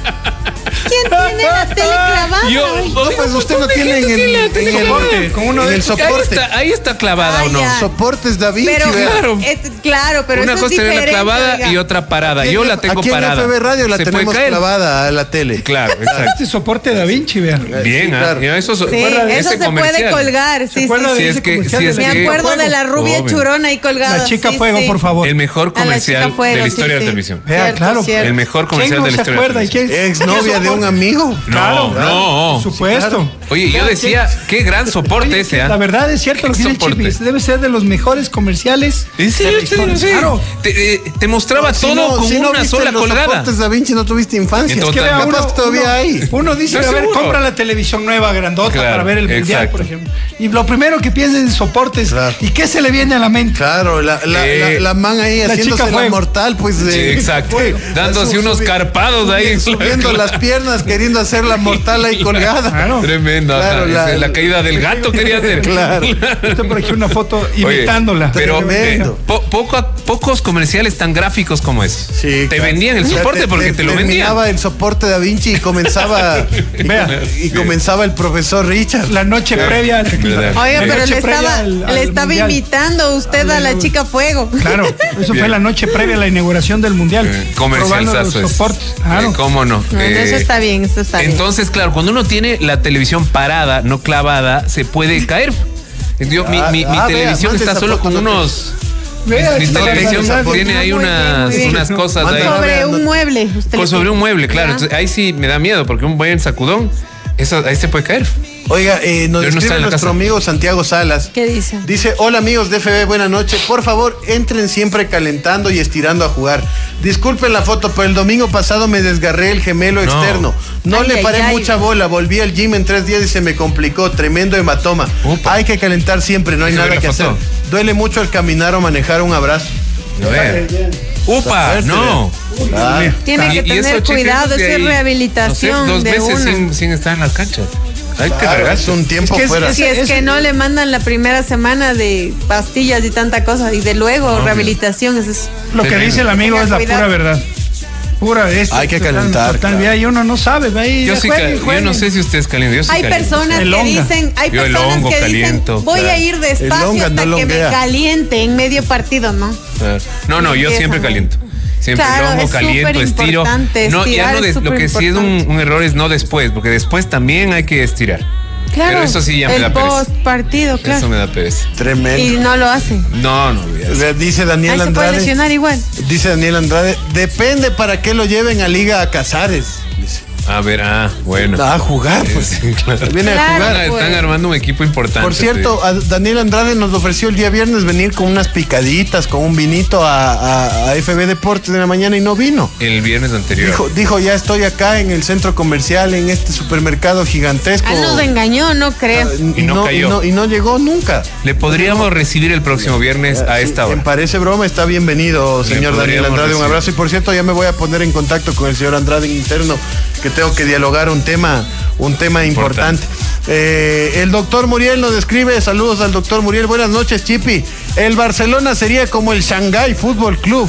¿Quién tiene la tele clavada? Yo, No, pues usted no tiene en el, en el soporte, con uno en de el esos. Ahí soporte. está, ahí está clavada Ah, o no. ya. Soportes Da Vinci, Pero, vea. Claro. es- claro, pero Una eso cosa es es tenerla diferente, clavada oiga. y otra parada. Yo la tengo Aquí parada. en F B Radio la ¿Se puede tenemos caer? clavada a la tele. Claro, exacto. Este soporte Da Vinci, vean. Bien, Sí, ah, claro. ya eso, Sí, ese eso se puede comercial. colgar. ¿Se Sí, acuerda sí, de Si ese es que- comercial si de es la Me que- chica acuerdo de la fuego? rubia Obvio. churona ahí colgada. La chica sí, fuego, sí. por favor. El mejor A la chica comercial fuego, de la sí, historia de sí. la televisión. Vea, Cierto, claro. cierto. El mejor ¿Quién comercial no de la se historia de la acuerda? ¿Y televisión. quién- Ex novia de un amigo. Claro, No, por supuesto. Oye, yo decía, qué gran soporte ese, ¿ah? La verdad es cierto lo que Qué dice soporte. Chipi. Debe ser de los mejores comerciales. ¿En de serio? la historia. Sí. Claro. Te, eh, te mostraba Si todo no- con si no una viste sola los colgada. soportes Da Vinci, no tuviste infancia. Entonces, Que vea, Capaz uno, que todavía uno- hay. uno dice, Estoy a ver, seguro. compra la televisión nueva, grandota, Claro, para ver el mundial, exacto. por ejemplo. Y lo primero que piensa es en soportes. Claro. ¿Y qué se le viene a la mente? Claro, la, la, Eh, la, la man ahí la haciéndose chica la fuego. mortal, pues. Sí, eh, exacto. fuego. Dando así Su- unos subi- carpados ahí. Subiendo las piernas, queriendo hacer la mortal ahí colgada. Claro. Tremendo. Claro, ajá, la- esa es la caída del gato quería hacer. Claro. Usted por aquí una foto Oye, imitándola. pero Tremendo. eh, po- poco a- pocos comerciales tan gráficos como ese. Sí, te claro. vendían el O sea, soporte porque te, lo vendían. Terminaba el soporte Da Vinci y comenzaba Vea, y comenzaba el profesor Richard. la noche previa. Verdad. Oiga, la pero noche le previa estaba, al- al le estaba mundial. imitando usted a la chica fuego. Claro, eso Bien. fue la noche previa a la inauguración del mundial. Eh, comercial Probando los sazo es. soportes. Claro. Eh, ¿Cómo no? No, no, Eh, eso está bien, eso está bien. Entonces, claro, cuando uno tiene la televisión parada, no clavada, se puede caer. Yo, mi Ah, mi- mi ah, vea, televisión mande está esa solo foto, con no te- unos. Vea, Mi aquí está la televisión realidad. tiene ahí Muy bien, unas, muy bien. unas cosas ahí. Manda- Sobre Vean, un no- mueble. Usted Pues le sobre un mueble, claro. Ya. Entonces, ahí sí me da miedo porque un buen sacudón, eso, ahí se puede caer. Oiga, eh, nos Pero no está escribe en la nuestro casa. amigo Santiago Salas. ¿Qué dice? Dice, hola amigos de F B, buenas noches. Por favor, entren siempre calentando y estirando a jugar. Disculpen la foto, pero el domingo pasado me desgarré el gemelo No. externo. No Ay, le ay, paré ay. mucha bola. Volví al gym en tres días y se me complicó. Tremendo hematoma. Upa. Hay que calentar siempre, no hay Déjame nada ver que la hacer. foto. Duele mucho el caminar o manejar un abrazo. A ver. Upa, fuerte, no. Ah, Tiene que Y- y tener eso, cheque, cuidado, de eso es ahí, rehabilitación no sé, dos de meses una. sin, sin estar en las canchas. Hay que claro, regarse. es un tiempo Es que es- fuera. Si es que no le mandan la primera semana de pastillas y tanta cosa, y de luego rehabilitación, eso es. Lo que Tremendo. dice el amigo Tenga es la cuidado. pura verdad. Pura esto. Hay que total- calentar, total, claro. vea, y uno no sabe. Ve ahí, Yo ya sí, juegue, ca- yo juegue. no sé si usted es caliente. Yo sí Hay caliento. personas El que honga. dicen, hay Yo el personas hongo que caliento, dicen, voy claro. a ir El despacio honga hasta no que me longuea. caliente en medio partido, ¿no? Claro. No, no, yo Empieza, siempre ¿no? caliento. Siempre Claro, longo, es caliento, súper estiro. importante, No, ya estirar no es des- lo súper que sí es un, importante. un error es no después, porque después también hay que estirar. Claro. Pero eso sí ya me el da pereza. post partido, claro. Eso me da pereza. Tremendo. Y no lo hace. No, no, ya. Dice Ahí Daniel se puede Andrade. lesionar igual. Dice Daniel Andrade, depende para qué lo lleven a Liga a Casares. Dice. A ver, ah, bueno. A jugar, pues. Sí, claro. Viene Claro. a jugar. Están, pues. están armando un equipo importante. Por cierto, a Daniel Andrade nos ofreció el día viernes venir con unas picaditas, con un vinito a, a- a F B Deportes de la mañana y no vino. el viernes anterior. Dijo, dijo, ya estoy acá en el centro comercial, en este supermercado gigantesco. Ah, nos engañó, no creo. Ah, Y no cayó. Y no, y no llegó nunca. Le podríamos recibir el próximo viernes a esta Sí, hora. Me parece broma, está bienvenido, Le señor Daniel podríamos Andrade. Un recibir. abrazo. Y por cierto, ya me voy a poner en contacto con el señor Andrade interno, que tengo que dialogar un tema, un tema importante. Importante. Eh, el doctor Muriel nos escribe, saludos al doctor Muriel. Buenas noches, Chipi. El Barcelona sería como el Shanghai Fútbol Club.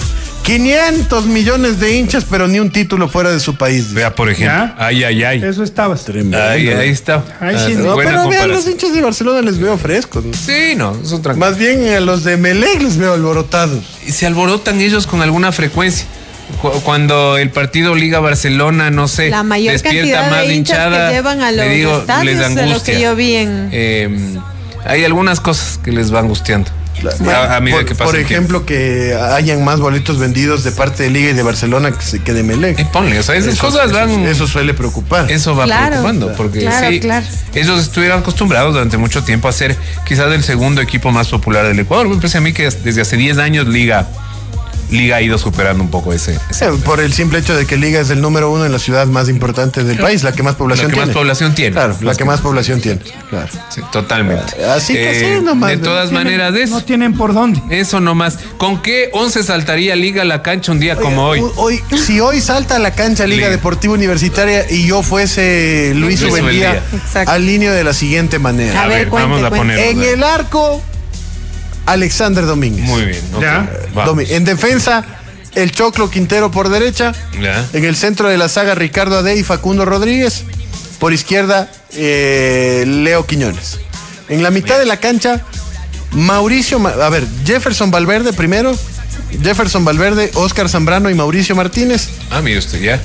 quinientos millones de hinchas, pero ni un título fuera de su país. Vea, por ejemplo. ¿Ya? Ay, ay, ay. Eso estabas. Tremendo. Ahí, ahí está. Ahí sí. Ah, No, buena pero vean, comparación. los hinchas de Barcelona les veo frescos, ¿no? Sí, no, son tranquilos. Más bien a los de Melec les veo alborotados. Y se alborotan ellos con alguna frecuencia. Cu- Cuando el partido Liga Barcelona, no sé, La mayor despierta cantidad más de hinchas hinchada, que llevan a los le digo, estadios les de lo angustia. que yo vi en- Eh, hay algunas cosas que les va angustiando. a, a medida por, que pasa por el tiempo. ejemplo, que hayan más boletos vendidos de parte de Liga y de Barcelona que, se- que de Melec. Eh, ponle, o sea, esas Eso- cosas van. Eso, eso suele preocupar. Eso va Claro, preocupando, porque claro, sí, claro. ellos estuvieron acostumbrados durante mucho tiempo a ser quizás el segundo equipo más popular del Ecuador. Me parece a mí que desde hace diez años Liga, Liga ha ido superando un poco ese. ese Eh, Por el simple hecho de que Liga es el número uno en la ciudad más importante del país, la que más población La que tiene. más población tiene. Claro, la Más que que- más población tiene. Claro. Sí, totalmente. Así que Eh, sí, nomás. De todas Tienen- maneras, eso. No tienen por dónde. Eso nomás. ¿Con qué once saltaría Liga a la cancha un día como hoy? Hoy, hoy- si hoy salta a la cancha Liga Liga. Deportiva Universitaria y yo fuese Luis Luis Ubendía, Ubendía. Exacto. alineo de la siguiente manera. A ver, cuente, vamos a cuente. poner. En el arco, Alexander Domínguez. Muy bien. ok, Ya. vamos. Domi- En defensa, el Choclo Quintero por derecha. Ya. En el centro de la saga, Ricardo Ade y Facundo Rodríguez. Por izquierda, eh, Leo Quiñones. En la mitad de la cancha, Mauricio, Ma- a ver, Jefferson Valverde primero. Jefferson Valverde, Oscar Zambrano y Mauricio Martínez. Ah, mire usted, ya.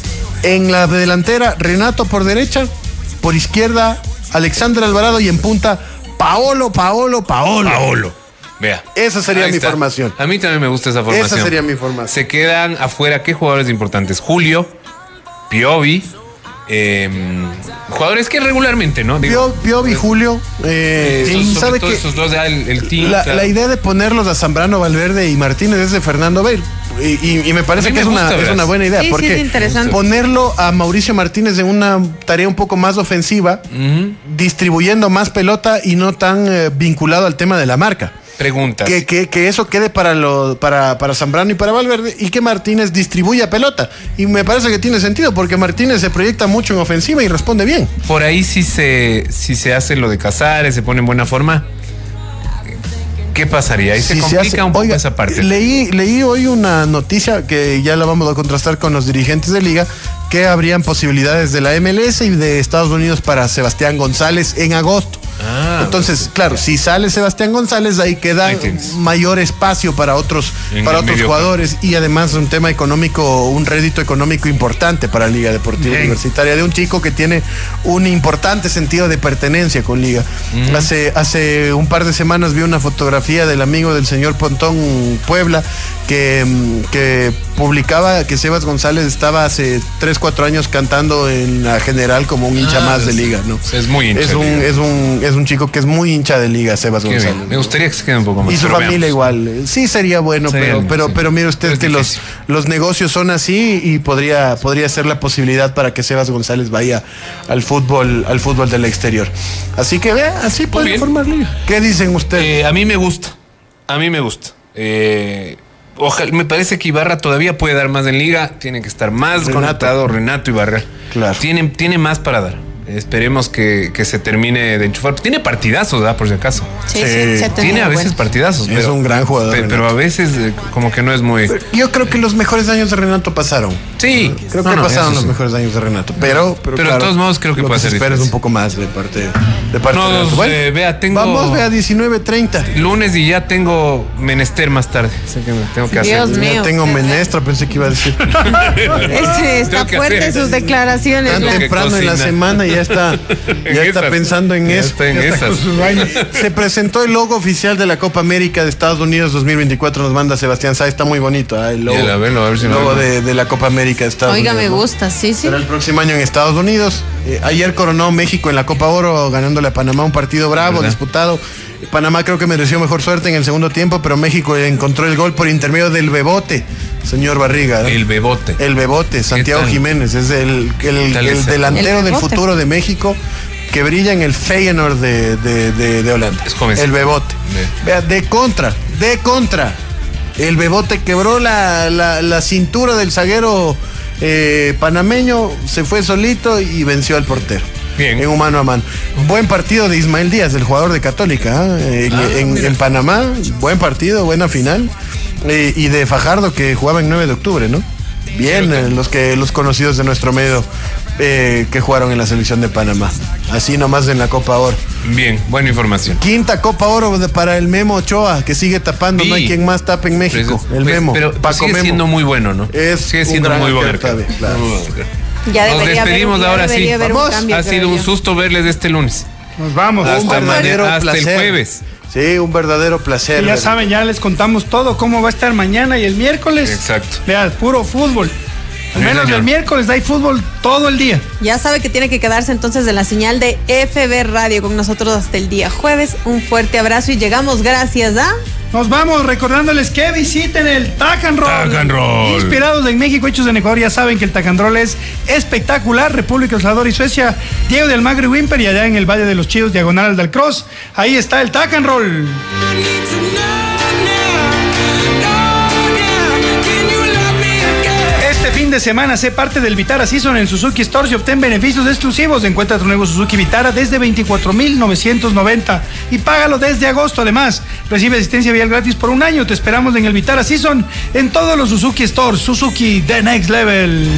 En la delantera, Renato por derecha. Por izquierda, Alexander Alvarado. Y en punta, Paolo, Paolo, Paolo. Paolo. Vea. Esa sería Ahí mi está. formación. A mí también me gusta esa formación. Esa sería mi formación. Se quedan afuera, ¿qué jugadores importantes? Julio, Piovi, eh, jugadores que regularmente, ¿no? Digo, Pio- Piovi, Julio. eh, eh, y sobre sabe todo que esos dos, ya el, el team. la, o sea, la idea de ponerlos a Zambrano, Valverde y Martínez es de Fernando Bale. Y, y- y me parece A mí que me es, una, gusta, es verás. una buena idea. Sí, sí, porque es interesante. ponerlo a Mauricio Martínez en una tarea un poco más ofensiva, Ujú. distribuyendo más pelota y no tan eh, vinculado al tema de la marca. Preguntas. Que, que, que eso quede para, lo, para, para Zambrano y para Valverde y que Martínez distribuya pelota. Y me parece que tiene sentido porque Martínez se proyecta mucho en ofensiva y responde bien. Por ahí si se, si se hace lo de Casares, se pone en buena forma. ¿Qué pasaría? Ahí se Si complica hace- un poco oiga, esa parte. Leí, leí hoy una noticia que ya la vamos a contrastar con los dirigentes de liga, que habrían posibilidades de la M L S y de Estados Unidos para Sebastián González en agosto. Ah, Entonces, claro, si sale Sebastián González, ahí queda Ahí tienes. mayor espacio para otros, En para el otros medio jugadores y además un tema económico, un rédito económico importante para Liga Deportiva Bien. Universitaria de un chico que tiene un importante sentido de pertenencia con Liga. Hace, hace un par de semanas vi una fotografía del amigo del señor Pontón Puebla que, mm, que publicaba que Sebas González estaba hace tres, cuatro años cantando en la general como un hincha Ah, más de es- Liga, ¿no? es muy hincha Es de un, Liga. es un, es un chico que es muy hincha de Liga, Sebas Qué González. bien. Me gustaría que se quede un poco más. Y su pero familia veamos. igual. Sí sería bueno, Sería pero, lindo, pero, sí. pero mire usted Pero es que los, difícil. los negocios son así y podría, podría ser la posibilidad para que Sebas González vaya al fútbol, al fútbol del exterior. Así que vea, así puede bien. formar liga. ¿Qué dicen ustedes? Eh, a mí me gusta. A mí me gusta. Eh, ojalá, me parece que Ibarra todavía puede dar más en liga. Tiene que estar más Renato. conectado Renato Ibarra. Claro. Tiene, tiene más para dar. Esperemos que, que se termine de enchufar. Tiene partidazos, ¿verdad? Por si acaso. Sí, sí, Sí. se ha tenido Tiene a veces buenos. partidazos. Es pero- un gran jugador, pe- Pero, Renato. a veces eh, como que no es muy... Yo creo que los mejores años de Renato pasaron. Sí. Creo No, que no, pasaron eso los sí. mejores años de Renato. Pero, pero, Pero de claro, todos modos creo que lo puede se ser espera es un diferencia. poco más de parte, de parte No, de Renato. eh, vea, tengo- Vamos, vea, diecinueve treinta. Lunes y ya tengo menester más tarde. Sé que me tengo que Dios hacer. mío. Ya tengo menestra, pensé que iba a decir. Este está Tengo que fuerte hacer- sus declaraciones. Tan Tengo que temprano en la cocinar. semana y ya está, ya está esas. pensando en Ya eso. está en Ya está esas. con sus vainas. Se presentó el logo oficial de la Copa América de Estados Unidos dos mil veinticuatro. Nos manda Sebastián Sá. Está muy bonito. ¿eh? El logo, Ya, a verlo, a ver si el lo logo vemos. de, de la Copa América de Estados Oiga, Unidos. me ¿no? gusta, sí, sí. Será el próximo año en Estados Unidos. Eh, ayer coronó México en la Copa Oro, ganándole a Panamá un partido bravo, ¿Verdad? disputado. Panamá creo que mereció mejor suerte en el segundo tiempo, pero México encontró el gol por intermedio del Bebote, señor Barriga. ¿no? El bebote. El Bebote, Santiago tal? Jiménez, es el, el, tal el es? delantero El del Bebote. futuro de México que brilla en el Feyenoord de, de, de, de Holanda. Es joven. El Bebote. De- Vea, de contra, de contra. El Bebote quebró la, la, la cintura del zaguero eh, panameño, se fue solito y venció al portero. Bien. En un mano a mano. Buen partido de Ismael Díaz, del jugador de Católica, ¿ah? en, Ah, en- mira. en Panamá. Buen partido, buena final. Y, y de Fajardo, que jugaba en nueve de octubre, ¿no? Bien, eh, los que los conocidos de nuestro medio eh, que jugaron en la selección de Panamá. Así nomás en la Copa Oro. Bien, buena información. Quinta Copa Oro de- para el Memo Ochoa, que sigue tapando. Sí. No hay quien más tape en México. Pues, el pues, Memo. Pero Paco sigue Memo. siendo muy bueno, ¿no? Es sigue un siendo gran muy bueno. arquero todavía, claro. Ya Nos debería despedimos haber, ya ahora sí. debería haber un Vamos. cambio, Ha creo sido un yo. susto verles este lunes. Nos vamos. Un Hasta verdadero mañana, hasta el placer. jueves. Sí, un verdadero placer. Y ya ver- saben, ya les contamos todo, cómo va a estar mañana y el miércoles. Exacto. Vea, puro fútbol. Al Sí, menos señor. el miércoles hay fútbol todo el día. Ya sabe que tiene que quedarse entonces en la señal de F B Radio con nosotros hasta el día jueves. Un fuerte abrazo y llegamos gracias a... Nos vamos recordándoles que visiten el Tac and Roll. Tac and Roll. Inspirados en México, hechos en Ecuador. Ya saben que el Tac and Roll es espectacular. República El Salvador y Suecia. Diego de Almagro y Wimper. Y allá en el Valle de los Chillos, diagonal del Cross. Ahí está el Tac and Roll. Este fin de semana sé parte del Vitara Season en Suzuki Stores y obtén beneficios exclusivos. Encuentra tu nuevo Suzuki Vitara desde veinticuatro mil novecientos noventa y págalo desde agosto. Además, recibe asistencia vial gratis por un año. Te esperamos en el Vitara Season en todos los Suzuki Stores. Suzuki The Next Level.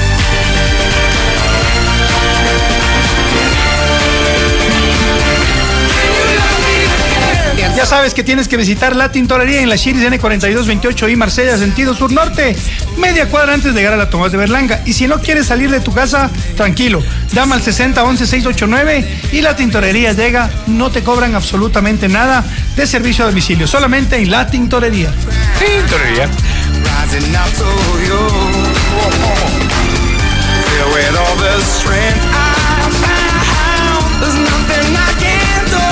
Ya sabes que tienes que visitar la tintorería en la Chiris N cuarenta y dos veintiocho y Marsella, sentido sur-norte, media cuadra antes de llegar a la Tomás de Berlanga. Y si no quieres salir de tu casa, tranquilo, llama al sesenta once seiscientos ochenta y nueve y la tintorería llega. No te cobran absolutamente nada de servicio a domicilio, solamente en la tintorería. Tintorería. Rising up to you. Filled with all the strength I found. There's nothing I can't do.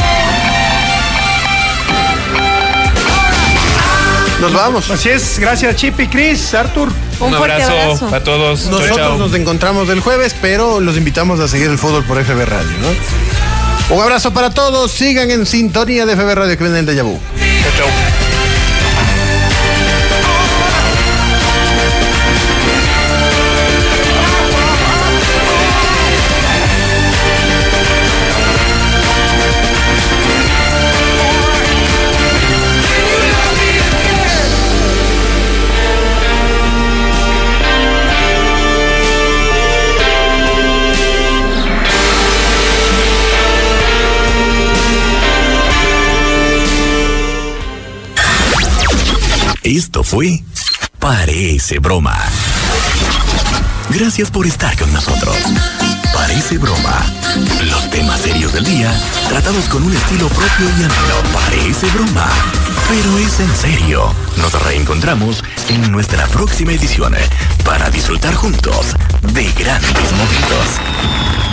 Nos vamos. Así es, gracias Chipi, Chris, Arthur. Un, Un fuerte abrazo, abrazo. a todos. Chao, Nosotros chao. nos encontramos el jueves, pero los invitamos a seguir el fútbol por F B Radio, ¿no? Un abrazo para todos. Sigan en sintonía de F B Radio, que viene el Déjà Vu. Chao, chao. Esto fue Parece Broma. Gracias por estar con nosotros. Parece Broma. Los temas serios del día tratados con un estilo propio y ameno. Parece Broma, pero es en serio. Nos reencontramos en nuestra próxima edición para disfrutar juntos de grandes momentos.